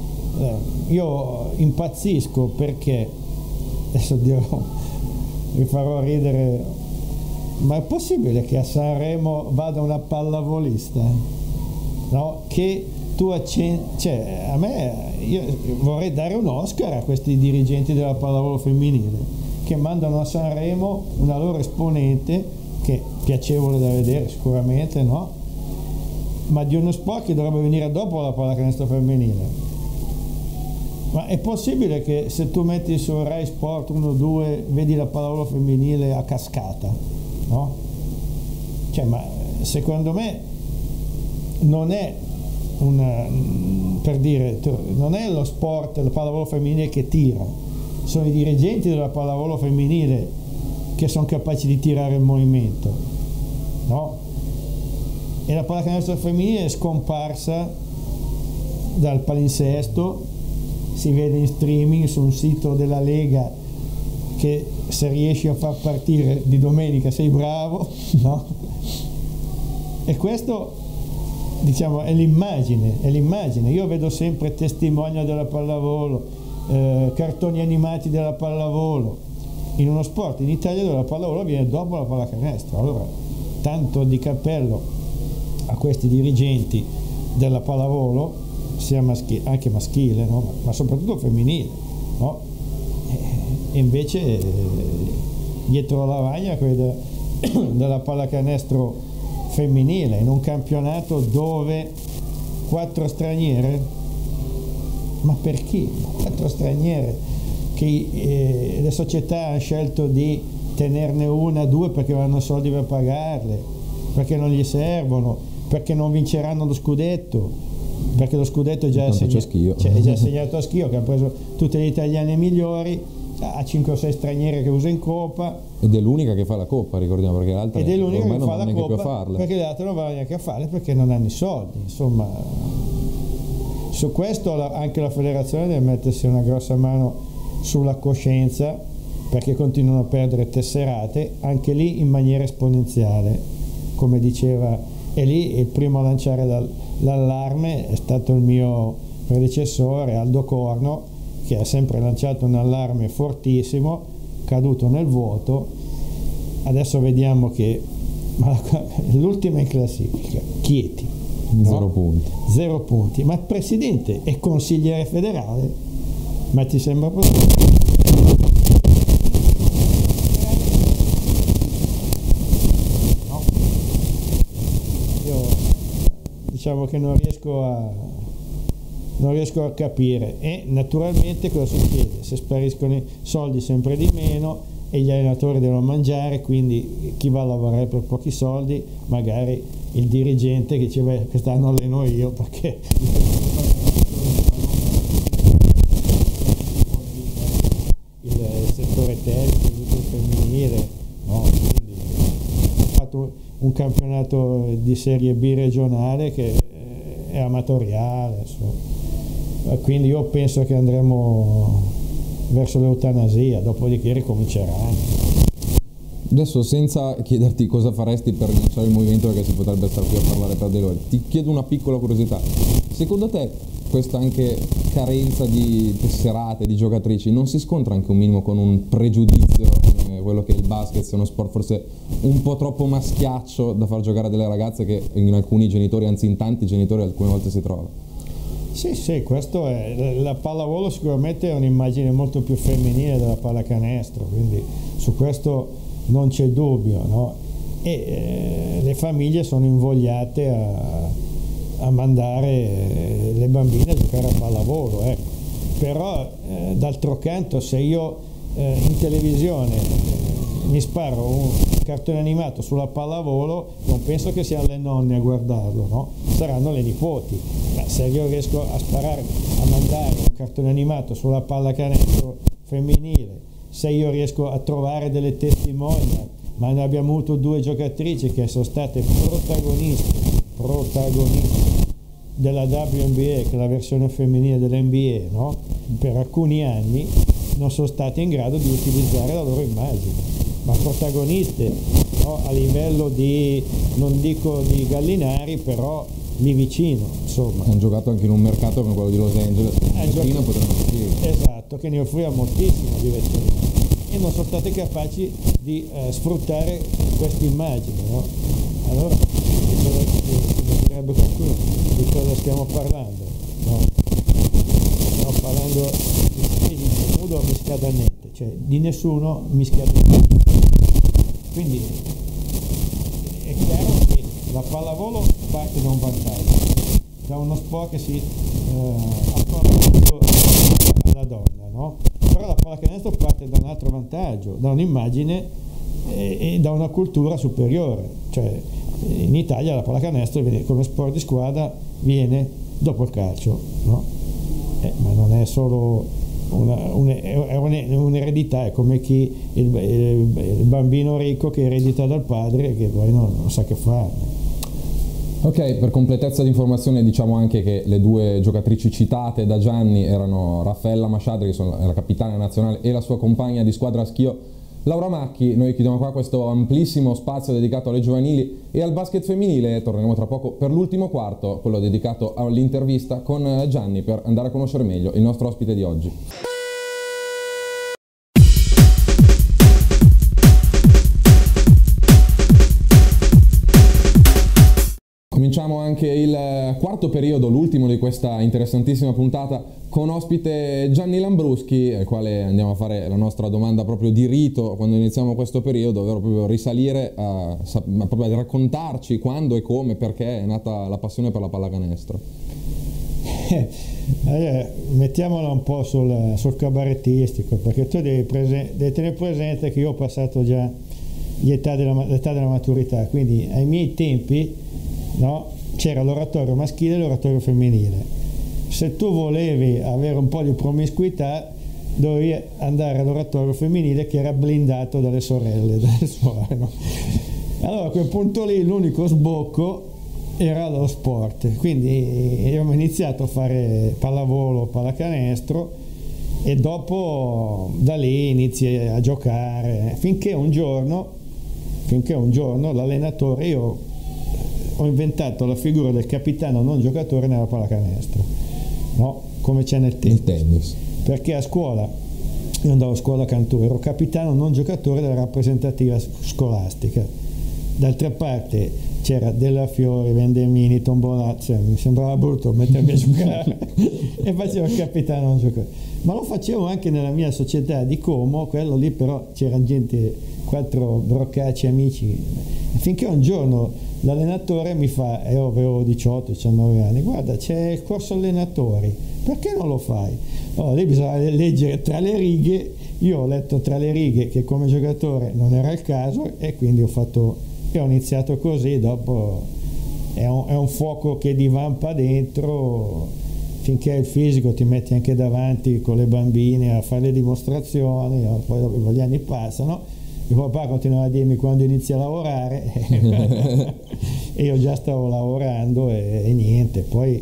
Io impazzisco perché, adesso vi farò ridere, ma è possibile che a Sanremo vada una pallavolista, no? Che tu cioè, io vorrei dare un Oscar a questi dirigenti della pallavolo femminile che mandano a Sanremo una loro esponente, che è piacevole da vedere sicuramente, no? Ma di uno sport che dovrebbe venire dopo la pallacanestro femminile. Ma è possibile che se tu metti su Rai Sport 1-2 vedi la pallavolo femminile a cascata, no? Cioè, ma secondo me non è non è lo sport, la pallavolo femminile che tira, sono i dirigenti della pallavolo femminile che sono capaci di tirare il movimento, no? E la pallacanestro femminile è scomparsa dal palinsesto. Si vede in streaming su un sito della Lega che se riesci a far partire di domenica sei bravo, no? E questo, diciamo, è l'immagine. Io vedo sempre testimonial della pallavolo, cartoni animati della pallavolo, in uno sport in Italia dove la pallavolo viene dopo la pallacanestro. Allora, tanto di cappello a questi dirigenti della pallavolo, sia anche maschile, no? Ma soprattutto femminile, no? E invece dietro la lavagna quella della pallacanestro femminile, in un campionato dove 4 straniere, ma perché? 4 straniere che le società hanno scelto di tenerne 1 o 2 perché non hanno soldi per pagarle, perché non gli servono, perché non vinceranno lo scudetto, perché lo scudetto è già assegnato a Schio, che ha preso tutte le italiane migliori, ha 5 o 6 straniere che usa in Coppa. Ed è l'unica che fa la Coppa, ricordiamo, perché l'altra Ed è l'unica ormai che non fa va la neanche più a Coppa, farle. perché le altre non vanno neanche a farle perché non hanno i soldi. Insomma, su questo anche la federazione deve mettersi una grossa mano sulla coscienza, perché continuano a perdere tesserate, anche lì in maniera esponenziale, come diceva. E lì il primo a lanciare l'allarme è stato il mio predecessore Aldo Corno, che ha sempre lanciato un allarme fortissimo, caduto nel vuoto. Adesso vediamo che l'ultima in classifica, Chieti, 0 punti. 0 punti, ma il presidente è consigliere federale, ma ti sembra possibile? No. Io diciamo che non riesco a capire. E naturalmente cosa succede? Se spariscono i soldi sempre di meno e gli allenatori devono mangiare, quindi chi va a lavorare per pochi soldi, magari il dirigente che dice beh, quest'anno alleno io perché il settore tecnico, il femminile, no? Quindi ho fatto un campionato di Serie B regionale che è amatoriale, insomma. Quindi io penso che andremo verso l'eutanasia, dopodiché ricominceranno. Adesso, senza chiederti cosa faresti per rinunciare il movimento, perché si potrebbe stare qui a parlare per delle ore, ti chiedo una piccola curiosità. Secondo te questa anche carenza di tesserate, di giocatrici, non si scontra anche un minimo con un pregiudizio, quello che il basket sia uno sport forse un po' troppo maschiaccio da far giocare a delle ragazze che in alcuni genitori, anzi in tanti genitori alcune volte si trova? Sì, questo è. La pallavolo sicuramente è un'immagine molto più femminile della pallacanestro, quindi su questo non c'è dubbio, no? E le famiglie sono invogliate a mandare le bambine a giocare a pallavolo, ecco. Però d'altro canto, se io in televisione mi sparo un cartone animato sulla pallavolo, non penso che siano le nonne a guardarlo, no? Saranno le nipoti. Ma se io riesco a mandare un cartone animato sulla pallacanestro femminile, se io riesco a trovare delle testimonial, ma ne abbiamo avuto 2 giocatrici che sono state protagoniste della WNBA, che è la versione femminile dell'NBA, no? Per alcuni anni non sono state in grado di utilizzare la loro immagine, ma protagoniste, no? A livello di, non dico di Gallinari, però lì vicino, insomma. Hanno giocato anche in un mercato come quello di Los Angeles, esatto, che ne offriva moltissimo di vestimenti, e non sono state capaci di sfruttare questa immagine, no? Allora, come direbbe qualcuno, di cosa stiamo parlando? No? Stiamo parlando di nudo mischiato a niente, cioè di nessuno mischiato a niente. Quindi è chiaro che la pallavolo parte da un vantaggio, da uno sport che si approccia alla donna, no? Però la pallacanestro parte da un altro vantaggio, da un'immagine e da una cultura superiore, cioè in Italia la pallacanestro come sport di squadra viene dopo il calcio, no? Ma non è solo un'eredità, è come chi il bambino ricco che eredita dal padre e che poi non sa che fare. Ok, per completezza di informazione diciamo anche che le 2 giocatrici citate da Gianni erano Raffaella Masciadri, che è la capitana nazionale, e la sua compagna di squadra a schio Laura Macchi. Noi chiudiamo qua questo amplissimo spazio dedicato alle giovanili e al basket femminile. Torneremo tra poco per l'ultimo quarto, quello dedicato all'intervista con Gianni, per andare a conoscere meglio il nostro ospite di oggi. Cominciamo anche il quarto periodo, l'ultimo di questa interessantissima puntata, con ospite Gianni Lambruschi, al quale andiamo a fare la nostra domanda proprio di rito quando iniziamo questo periodo, ovvero proprio risalire proprio a raccontarci quando e come, perché è nata la passione per la pallacanestro. Mettiamola un po' sul cabarettistico, perché tu devi tenere presente che io ho passato già l'età della maturità, quindi ai miei tempi, no, c'era l'oratorio maschile e l'oratorio femminile. Se tu volevi avere un po' di promiscuità dovevi andare all'oratorio femminile che era blindato dalle sorelle, dalle suore, no? Allora a quel punto lì l'unico sbocco era lo sport, quindi abbiamo iniziato a fare pallavolo, pallacanestro, e dopo da lì inizi a giocare finché un giorno l'allenatore, io ho inventato la figura del capitano non giocatore nella pallacanestro, no? Come c'è nel tennis. Perché a scuola, io andavo a scuola a Cantù, ero capitano non giocatore della rappresentativa scolastica. D'altra parte c'era Della Fiori, Vendemini, Tombolazzi, mi sembrava brutto mettermi a giocare e facevo il capitano non giocatore. Ma lo facevo anche nella mia società di Como, quello lì però c'era gente, 4 broccacci amici, finché un giorno l'allenatore mi fa, e io avevo 18-19 anni, guarda c'è il corso allenatori, perché non lo fai? Oh, lì bisogna leggere tra le righe, io ho letto tra le righe che come giocatore non era il caso e quindi ho iniziato così, dopo è un fuoco che divampa dentro, finché il fisico ti metti anche davanti con le bambine a fare le dimostrazioni, poi dopo gli anni passano, mio papà continuava a dirmi quando inizi a lavorare e io già stavo lavorando e niente, poi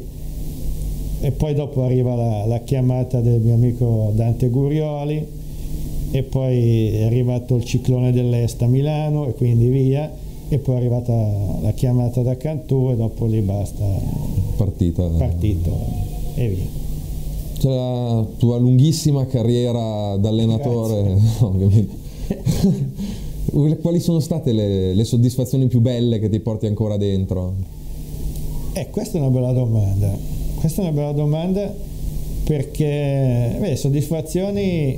dopo arriva la chiamata del mio amico Dante Gurioli e poi è arrivato il ciclone dell'Est a Milano e quindi via, e poi è arrivata la chiamata da Cantù e dopo lì basta, partito e via. C'è la tua lunghissima carriera da allenatore, ovviamente. Quali sono state le soddisfazioni più belle che ti porti ancora dentro? Questa è una bella domanda perché soddisfazioni,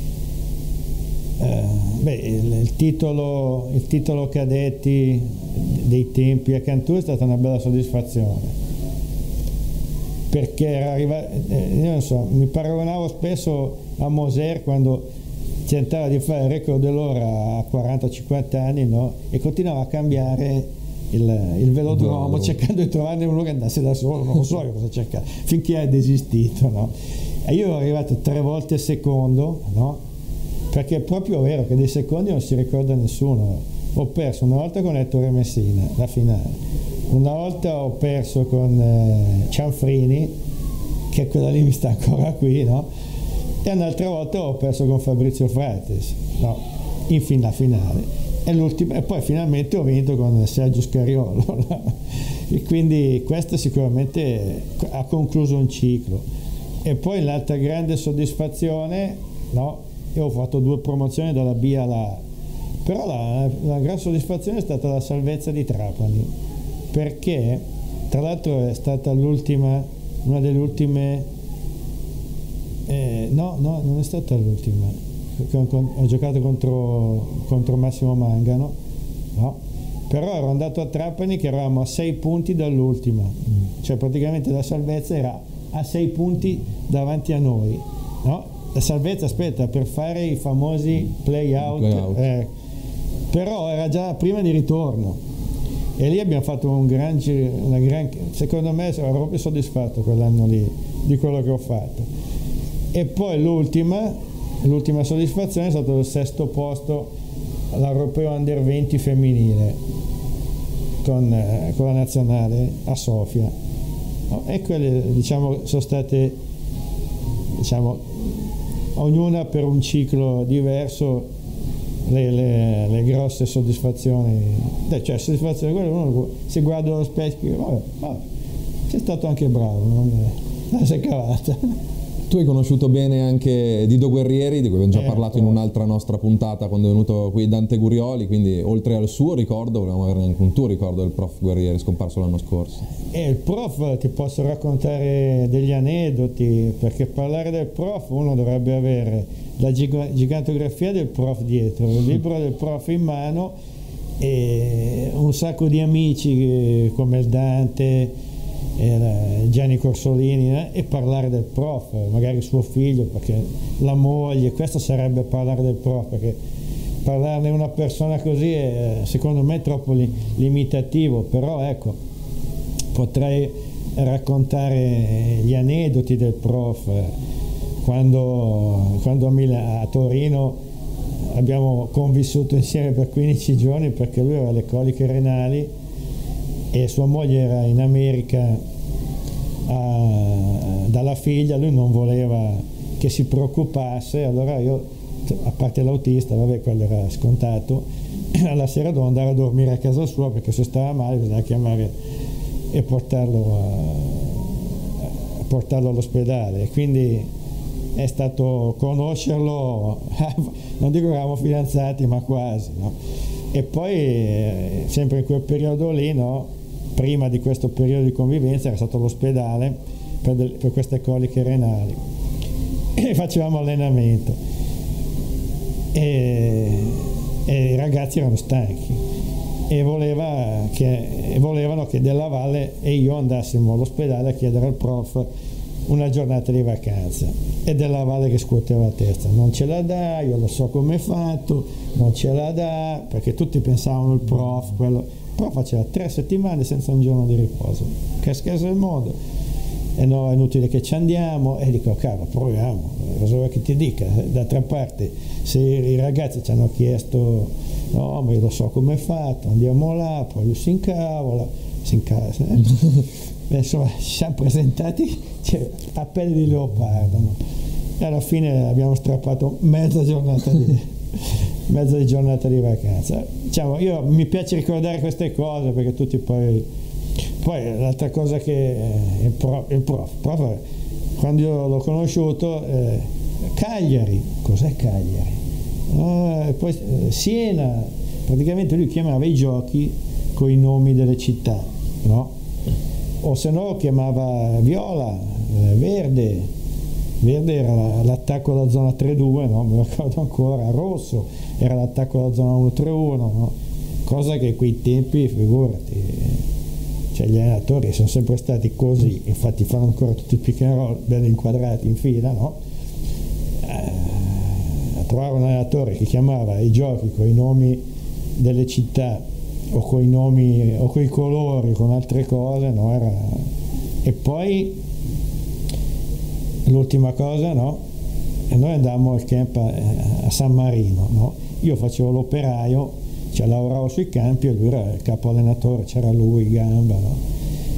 il titolo cadetti dei tempi a Cantù è stata una bella soddisfazione, perché era io non so, mi paragonavo spesso a Moser quando tentava di fare il record dell'ora a 40-50 anni, no? E continuava a cambiare il velodromo cercando di trovarne uno che andasse da solo, non lo so cosa cercava, finché ha desistito, no? E io ero arrivato 3 volte secondo, no? Perché è proprio vero che dei secondi non si ricorda nessuno. Ho perso una volta con Ettore Messina la finale, una volta ho perso con Cianfrini, che quella lì mi sta ancora qui, no? E un'altra volta ho perso con Fabrizio Frates, no? La finale, e poi finalmente ho vinto con Sergio Scariolo, no? E quindi questo sicuramente ha concluso un ciclo. E poi l'altra grande soddisfazione, no? Io ho fatto 2 promozioni dalla B alla A, però la gran soddisfazione è stata la salvezza di Trapani, perché tra l'altro è stata una delle ultime. No, non è stata l'ultima. Ho giocato contro Massimo Mangano, no? Però ero andato a Trapani che eravamo a 6 punti dall'ultima, cioè praticamente la salvezza era a 6 punti davanti a noi, no? La salvezza, aspetta, per fare i famosi play out. Però era già prima di ritorno e lì abbiamo fatto secondo me ero proprio soddisfatto quell'anno lì di quello che ho fatto. E poi l'ultima soddisfazione è stato il 6° posto all'Europeo Under 20 femminile con la nazionale a Sofia, no? E quelle sono state ognuna per un ciclo diverso le grosse soddisfazioni, cioè soddisfazione quella uno si guarda allo specchio, vabbè, sei stato anche bravo, non sei cavata. Tu hai conosciuto bene anche Dido Guerrieri, di cui abbiamo già parlato in un'altra nostra puntata quando è venuto qui Dante Gurioli, quindi oltre al suo ricordo volevamo avere anche un tuo ricordo del prof Guerrieri scomparso l'anno scorso. Il prof ti posso raccontare degli aneddoti, perché parlare del prof uno dovrebbe avere la gigantografia del prof dietro, il libro del prof in mano e un sacco di amici come il Dante, Gianni Corsolini, e parlare del prof, magari suo figlio, perché la moglie, questo sarebbe parlare del prof, perché parlarne una persona così è secondo me troppo limitativo, però ecco, potrei raccontare gli aneddoti del prof, quando a Torino abbiamo convissuto insieme per 15 giorni, perché lui aveva le coliche renali e sua moglie era in America dalla figlia, lui non voleva che si preoccupasse, allora io, a parte l'autista, vabbè, quello era scontato, alla sera dovevo andare a dormire a casa sua, perché se stava male bisognava chiamare e portarlo all'ospedale. Quindi è stato conoscerlo, non dico che eravamo fidanzati, ma quasi, no? E poi sempre in quel periodo lì, no, prima di questo periodo di convivenza, era stato all'ospedale per queste coliche renali e facevamo allenamento e i ragazzi erano stanchi e volevano che Della Valle e io andassimo all'ospedale a chiedere al prof una giornata di vacanza, e Della Valle che scuoteva la testa: non ce la dà, io lo so come è fatto, non ce la dà, perché tutti pensavano il prof faceva 3 settimane senza un giorno di riposo, che scherzo del mondo, e no, è inutile che ci andiamo, e dico caro, proviamo, cosa vuoi che ti dica? D'altra parte, se i ragazzi ci hanno chiesto, no, ma io lo so come è fatto, andiamo là, poi lui si incavola. Insomma, ci siamo presentati a pelle di leopardo, no? E alla fine abbiamo strappato mezza giornata di vacanza. Diciamo, mi piace ricordare queste cose, perché tutti poi l'altra cosa che il prof, quando io l'ho conosciuto, Cagliari, cos'è Cagliari? Poi Siena, praticamente lui chiamava i giochi con i nomi delle città, no? O se no chiamava Viola, Verde era l'attacco alla zona 3-2, no? Me lo ricordo ancora. Rosso era l'attacco alla zona 1-3-1, no? Cosa che quei tempi, figurati, cioè gli allenatori sono sempre stati così, infatti fanno ancora tutti i pick and roll ben inquadrati in fila, no? A trovare un allenatore che chiamava i giochi con i nomi delle città o coi nomi o coi colori, con altre cose, no? E poi l'ultima cosa, no? E noi andavamo al camp a San Marino, no? Io facevo l'operaio, cioè lavoravo sui campi, e lui era il capo allenatore, c'era lui, Gamba, no?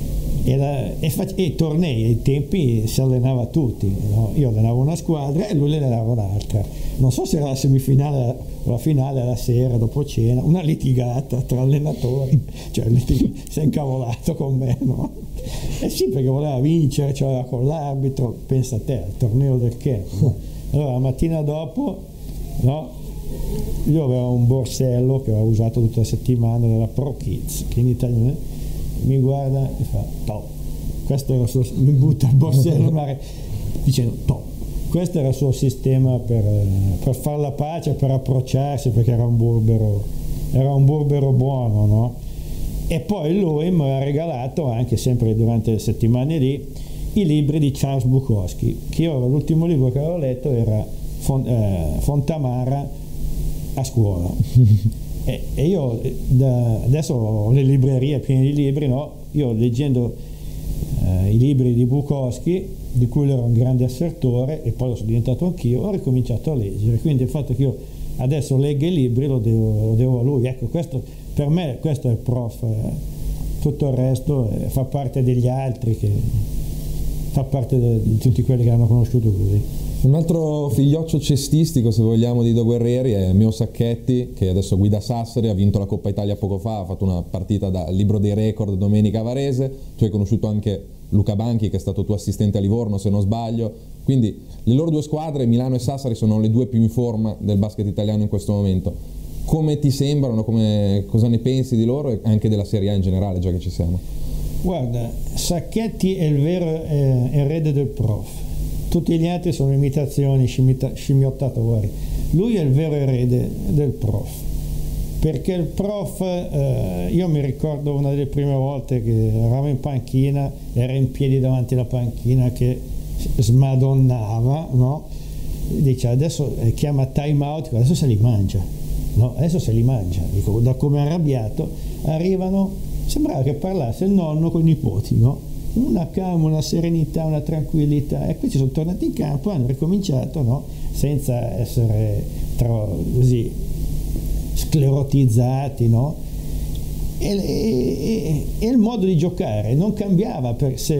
E tornei, ai tempi si allenava tutti, no? Io allenavo una squadra e lui ne allenava un'altra. Non so se era la semifinale o la finale alla sera, dopo cena, una litigata tra allenatori, cioè si è incavolato con me, no? Eh sì, perché voleva vincere, cioè con l'arbitro, pensa a te, al torneo del camp, no? Allora la mattina dopo, no? Io avevo un borsello che avevo usato tutta la settimana della Pro Kids, che in italiano mi guarda e fa top, questo era il suo, mi butta il borsello dicendo top, questo era il suo sistema per fare la pace, per approcciarsi, perché era un burbero buono, no? E poi lui mi ha regalato, anche sempre durante le settimane lì, i libri di Charles Bukowski, che io l'ultimo libro che avevo letto era Fontamara a scuola. E io adesso ho le librerie piene di libri, no? Io leggendo i libri di Bukowski, di cui ero un grande assertore, e poi lo sono diventato anch'io, ho ricominciato a leggere, quindi il fatto che io adesso legga i libri lo devo a lui. Ecco, questo per me, questo è il prof, tutto il resto fa parte degli altri, che fa parte di tutti quelli che hanno conosciuto così. Un altro figlioccio cestistico, se vogliamo, di Do Guerrieri è Meo Sacchetti, che adesso guida Sassari, ha vinto la Coppa Italia poco fa, ha fatto una partita da libro dei record domenica a Varese. Tu hai conosciuto anche Luca Banchi, che è stato tuo assistente a Livorno, se non sbaglio. Quindi le loro due squadre, Milano e Sassari, sono le due più in forma del basket italiano in questo momento. Come ti sembrano? Cosa ne pensi di loro e anche della Serie A in generale, già che ci siamo? Guarda, Sacchetti è il vero erede del prof. Tutti gli altri sono imitazioni, scimmiottatori. Lui è il vero erede del prof, perché il prof, io mi ricordo una delle prime volte che eravamo in panchina, era in piedi davanti alla panchina che smadonnava, no? Dice adesso chiama time out, adesso se li mangia, no? Adesso se li mangia. Dico, da come è arrabbiato arrivano, sembrava che parlasse il nonno con i nipoti, no? una calma, una serenità, una tranquillità, e poi ci sono tornati in campo, hanno ricominciato, no? Senza essere così sclerotizzati, no? E il modo di giocare non cambiava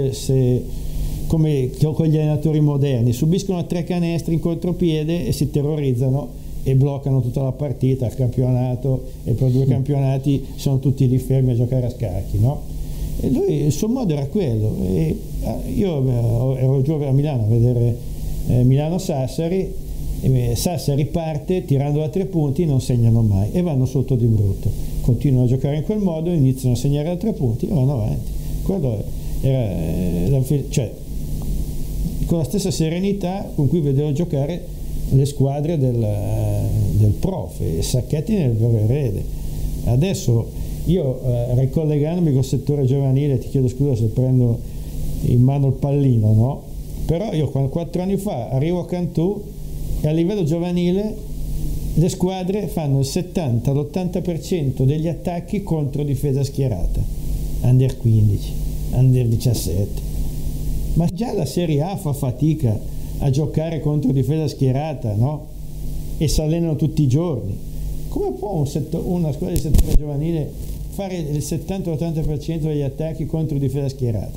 come con gli allenatori moderni, subiscono 3 canestri in contropiede e si terrorizzano e bloccano tutta la partita, il campionato, e per 2 campionati sono tutti lì fermi a giocare a scacchi, no? E lui, il suo modo era quello. E io ero giovane a Milano a vedere Milano-Sassari, e Sassari parte tirando da 3 punti, non segnano mai e vanno sotto di brutto, continuano a giocare in quel modo, iniziano a segnare da 3 punti e vanno avanti. Quello era cioè, con la stessa serenità con cui vedevo giocare le squadre del prof, e Sacchetti nel vero erede. Adesso io, ricollegandomi col settore giovanile, ti chiedo scusa se prendo in mano il pallino, no? Però io 4 anni fa arrivo a Cantù e a livello giovanile le squadre fanno il 70-l'80% degli attacchi contro difesa schierata, under 15, under 17. Ma già la Serie A fa fatica a giocare contro difesa schierata, no? E si allenano tutti i giorni. Come può una squadra di settore giovanile fare il 70-80% degli attacchi contro difesa schierata?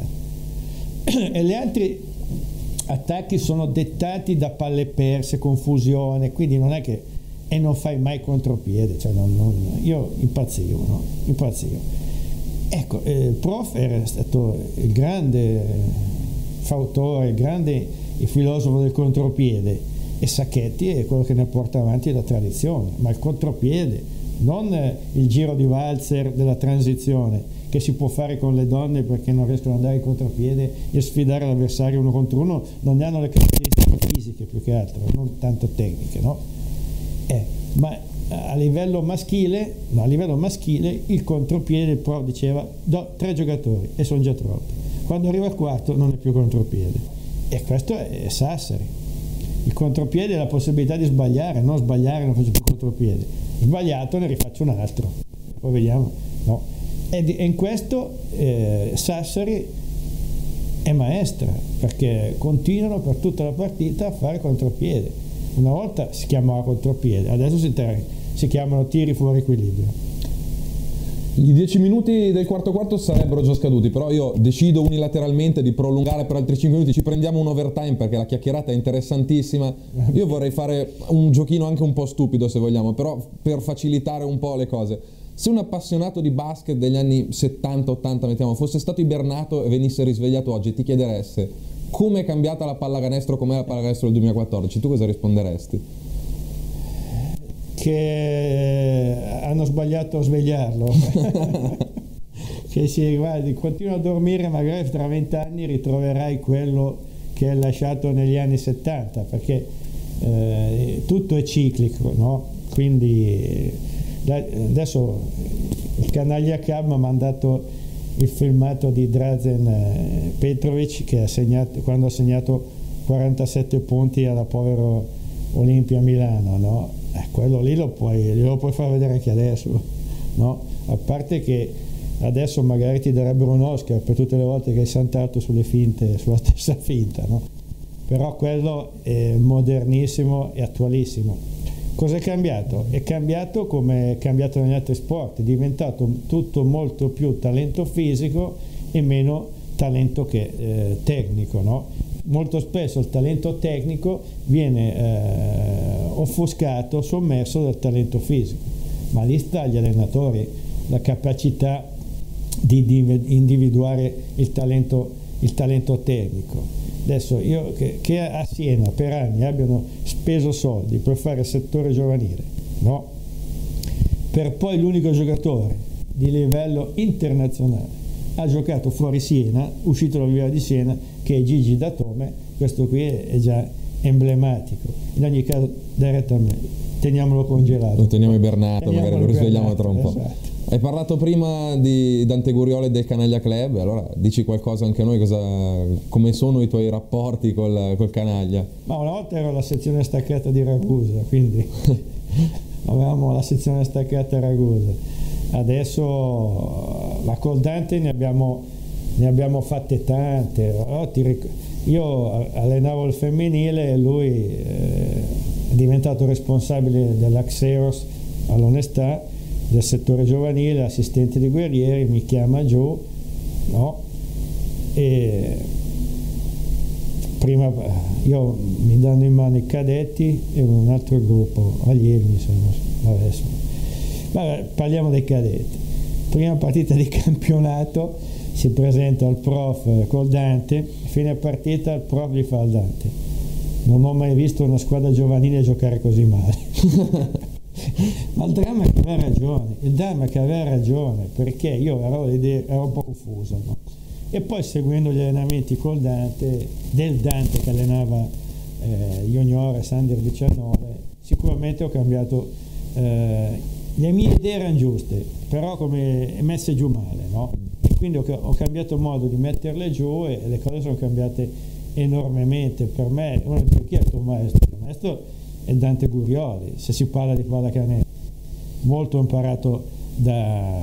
E gli altri attacchi sono dettati da palle perse, confusione, quindi non è che non fai mai contropiede, cioè io impazzivo, no? Impazzivo. Ecco, il prof era stato il grande fautore, il filosofo del contropiede, e Sacchetti è quello che ne porta avanti la tradizione, ma il contropiede, non il giro di valzer della transizione che si può fare con le donne perché non riescono ad andare in contropiede e sfidare l'avversario 1 contro 1, non ne hanno le caratteristiche fisiche più che altro, non tanto tecniche, no? Ma a livello maschile il contropiede, il pro diceva 3 giocatori e sono già troppi, quando arriva il 4 non è più contropiede, e questo è Sassari. Il contropiede è la possibilità di sbagliare, non sbagliare non faccio più contropiede, sbagliato ne rifaccio un altro, poi vediamo, no? E in questo Sassari è maestra, perché continuano per tutta la partita a fare contropiede. Una volta si chiamava contropiede, adesso si chiamano tiri fuori equilibrio. I 10 minuti del quarto sarebbero già scaduti, però io decido unilateralmente di prolungare per altri 5 minuti, ci prendiamo un overtime perché la chiacchierata è interessantissima. Io vorrei fare un giochino anche un po' stupido se vogliamo, però per facilitare un po' le cose. Se un appassionato di basket degli anni 70-80, mettiamo, fosse stato ibernato e venisse risvegliato oggi, ti chiederesse come è cambiata la pallacanestro, com'è la pallacanestro del 2014, tu cosa risponderesti? Che hanno sbagliato a svegliarlo. Che guardi, continua a dormire, magari tra 20 anni ritroverai quello che hai lasciato negli anni 70, perché tutto è ciclico, no? Quindi adesso il Canaglia Club mi ha mandato il filmato di Drazen Petrovic che quando ha segnato 47 punti alla povero Olimpia Milano, no? Quello lì lo puoi far vedere anche adesso, no? A parte che adesso magari ti darebbero un Oscar per tutte le volte che hai saltato sulla stessa finta, no? Però quello è modernissimo e attualissimo. Cosa è cambiato? È cambiato come è cambiato negli altri sport, è diventato tutto molto più talento fisico e meno talento tecnico, no? Molto spesso il talento tecnico viene offuscato, sommerso dal talento fisico, ma lì sta agli allenatori la capacità di individuare il talento tecnico. Adesso io che a Siena per anni abbiano speso soldi per fare il settore giovanile, no? Per poi l'unico giocatore di livello internazionale ha giocato fuori Siena, uscito dalla via di Siena, che è Gigi Datome, questo qui è già emblematico. In ogni caso, teniamolo congelato. Lo teniamo ibernato, magari lo risvegliamo tra un po'. Esatto. Hai parlato prima di Dante Guriolo e del Canaglia Club, allora dici qualcosa anche a noi, come sono i tuoi rapporti col Canaglia? Ma una volta ero alla sezione staccata di Ragusa, quindi avevamo la sezione staccata a Ragusa. Adesso col Dante ne abbiamo ne abbiamo fatte tante. Io allenavo il femminile e lui è diventato responsabile dell'Axeros all'Onestà, del settore giovanile, assistente di Guerrieri, mi chiama giù, no? E prima io mi danno in mano i cadetti e un altro gruppo, allievi mi sembra, adesso. Vabbè, parliamo dei cadetti. Prima partita di campionato, si presenta il prof col Dante, fine partita il prof gli fa al Dante: non ho mai visto una squadra giovanile giocare così male. Ma il dramma è che aveva ragione, perché io ero un po' confuso, no? E poi seguendo gli allenamenti col Dante, del Dante che allenava Juniores Under 19, sicuramente ho cambiato, le mie idee erano giuste, però come messe giù male, no? E quindi ho cambiato modo di metterle giù e le cose sono cambiate enormemente. Per me, chi è il tuo maestro? Il maestro è Dante Gurioli, se si parla di pallacanestro. Molto imparato da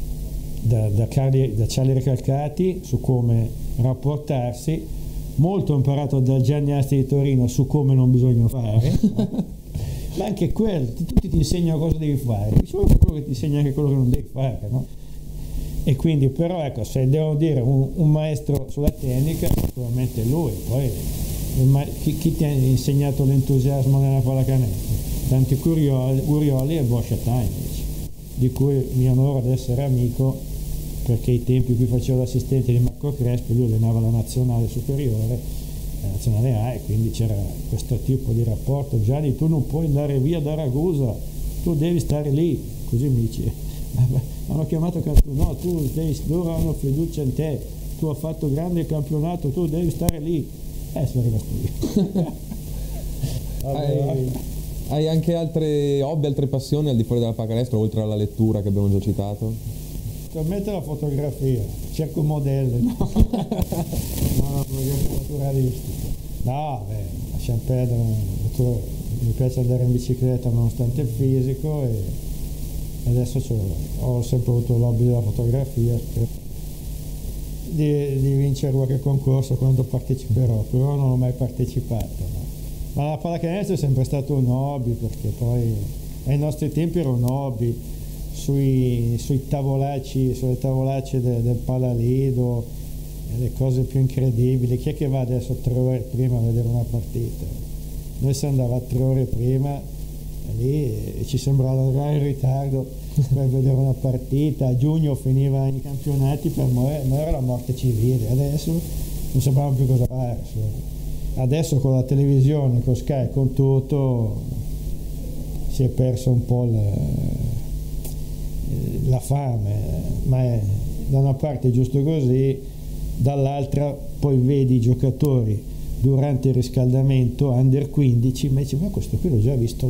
Charlie Recalcati su come rapportarsi, molto imparato da Gianni Asti di Torino su come non bisogna fare, ma anche quello, tutti ti insegnano cosa devi fare, solo quello che ti insegna anche quello che non devi fare, no? E quindi, però ecco, se devo dire un maestro sulla tecnica, sicuramente lui. Poi chi ti ha insegnato l'entusiasmo nella pallacanestro? Dante Gurioli e Boscia Tajnic, di cui mi onoro di essere amico, perché ai tempi in cui facevo l'assistente di Marco Crespi, lui allenava la nazionale superiore, la nazionale A, e quindi c'era questo tipo di rapporto: Gianni, tu non puoi andare via da Ragusa, tu devi stare lì. Così mi dice, hanno chiamato no, loro hanno fiducia in te, tu hai fatto grande campionato, tu devi stare lì. Sono rimasto lì. Hai anche altri hobby, altre passioni al di fuori della pallacanestro, oltre alla lettura che abbiamo già citato? Attualmente la fotografia, cerco modelle, no? Fotografia naturalistica. No, lasciamo perdere, mi piace andare in bicicletta nonostante il fisico, e adesso ho sempre avuto l'hobby della fotografia, spero di vincere qualche concorso quando parteciperò, però non ho mai partecipato, no? Ma la pallacanestro è sempre stato un hobby, perché poi ai nostri tempi era un hobby, sulle tavolacce del Palalido, le cose più incredibili. Chi è che va adesso 3 ore prima a vedere una partita? Noi si andava 3 ore prima lì e ci sembrava andare in ritardo per vedere una partita. A giugno finiva i campionati, per noi era la morte civile. Adesso non sapevamo più cosa fare. Adesso con la televisione, con Sky, con tutto, si è perso un po' la fame, ma da una parte è giusto così, dall'altra poi vedi i giocatori durante il riscaldamento under 15, ma dici: ma questo qui l'ho già visto.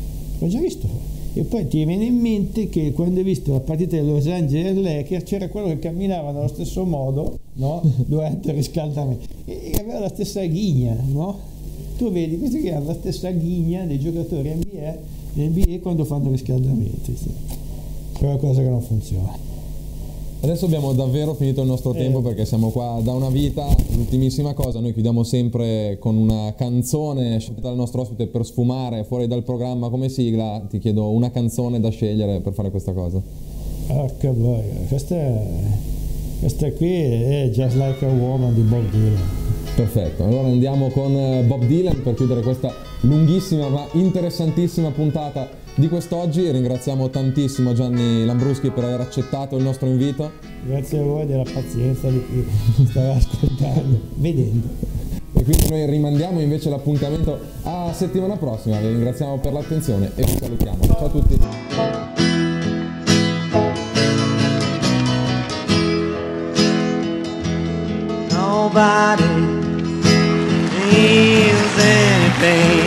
E poi ti viene in mente che quando hai visto la partita di Los Angeles Lakers c'era quello che camminava nello stesso modo, no? Durante il riscaldamento, e aveva la stessa ghigna, no? Tu vedi questi che hanno la stessa ghigna dei giocatori NBA quando fanno riscaldamenti, sì. È una cosa che non funziona. Adesso abbiamo davvero finito il nostro tempo, perché siamo qua da una vita. L'ultimissima cosa, noi chiudiamo sempre con una canzone scelta dal nostro ospite per sfumare fuori dal programma come sigla. Ti chiedo una canzone da scegliere per fare questa cosa. Porca boia, questa qui è Just Like a Woman di Bob Dylan. Perfetto, allora andiamo con Bob Dylan per chiudere questa lunghissima ma interessantissima puntata di quest'oggi. Ringraziamo tantissimo Gianni Lambruschi per aver accettato il nostro invito. Grazie a voi della pazienza di chi stava ascoltando, vedendo. E quindi noi rimandiamo invece l'appuntamento a settimana prossima. Vi ringraziamo per l'attenzione e vi salutiamo. Ciao a tutti. Nobody feels anything.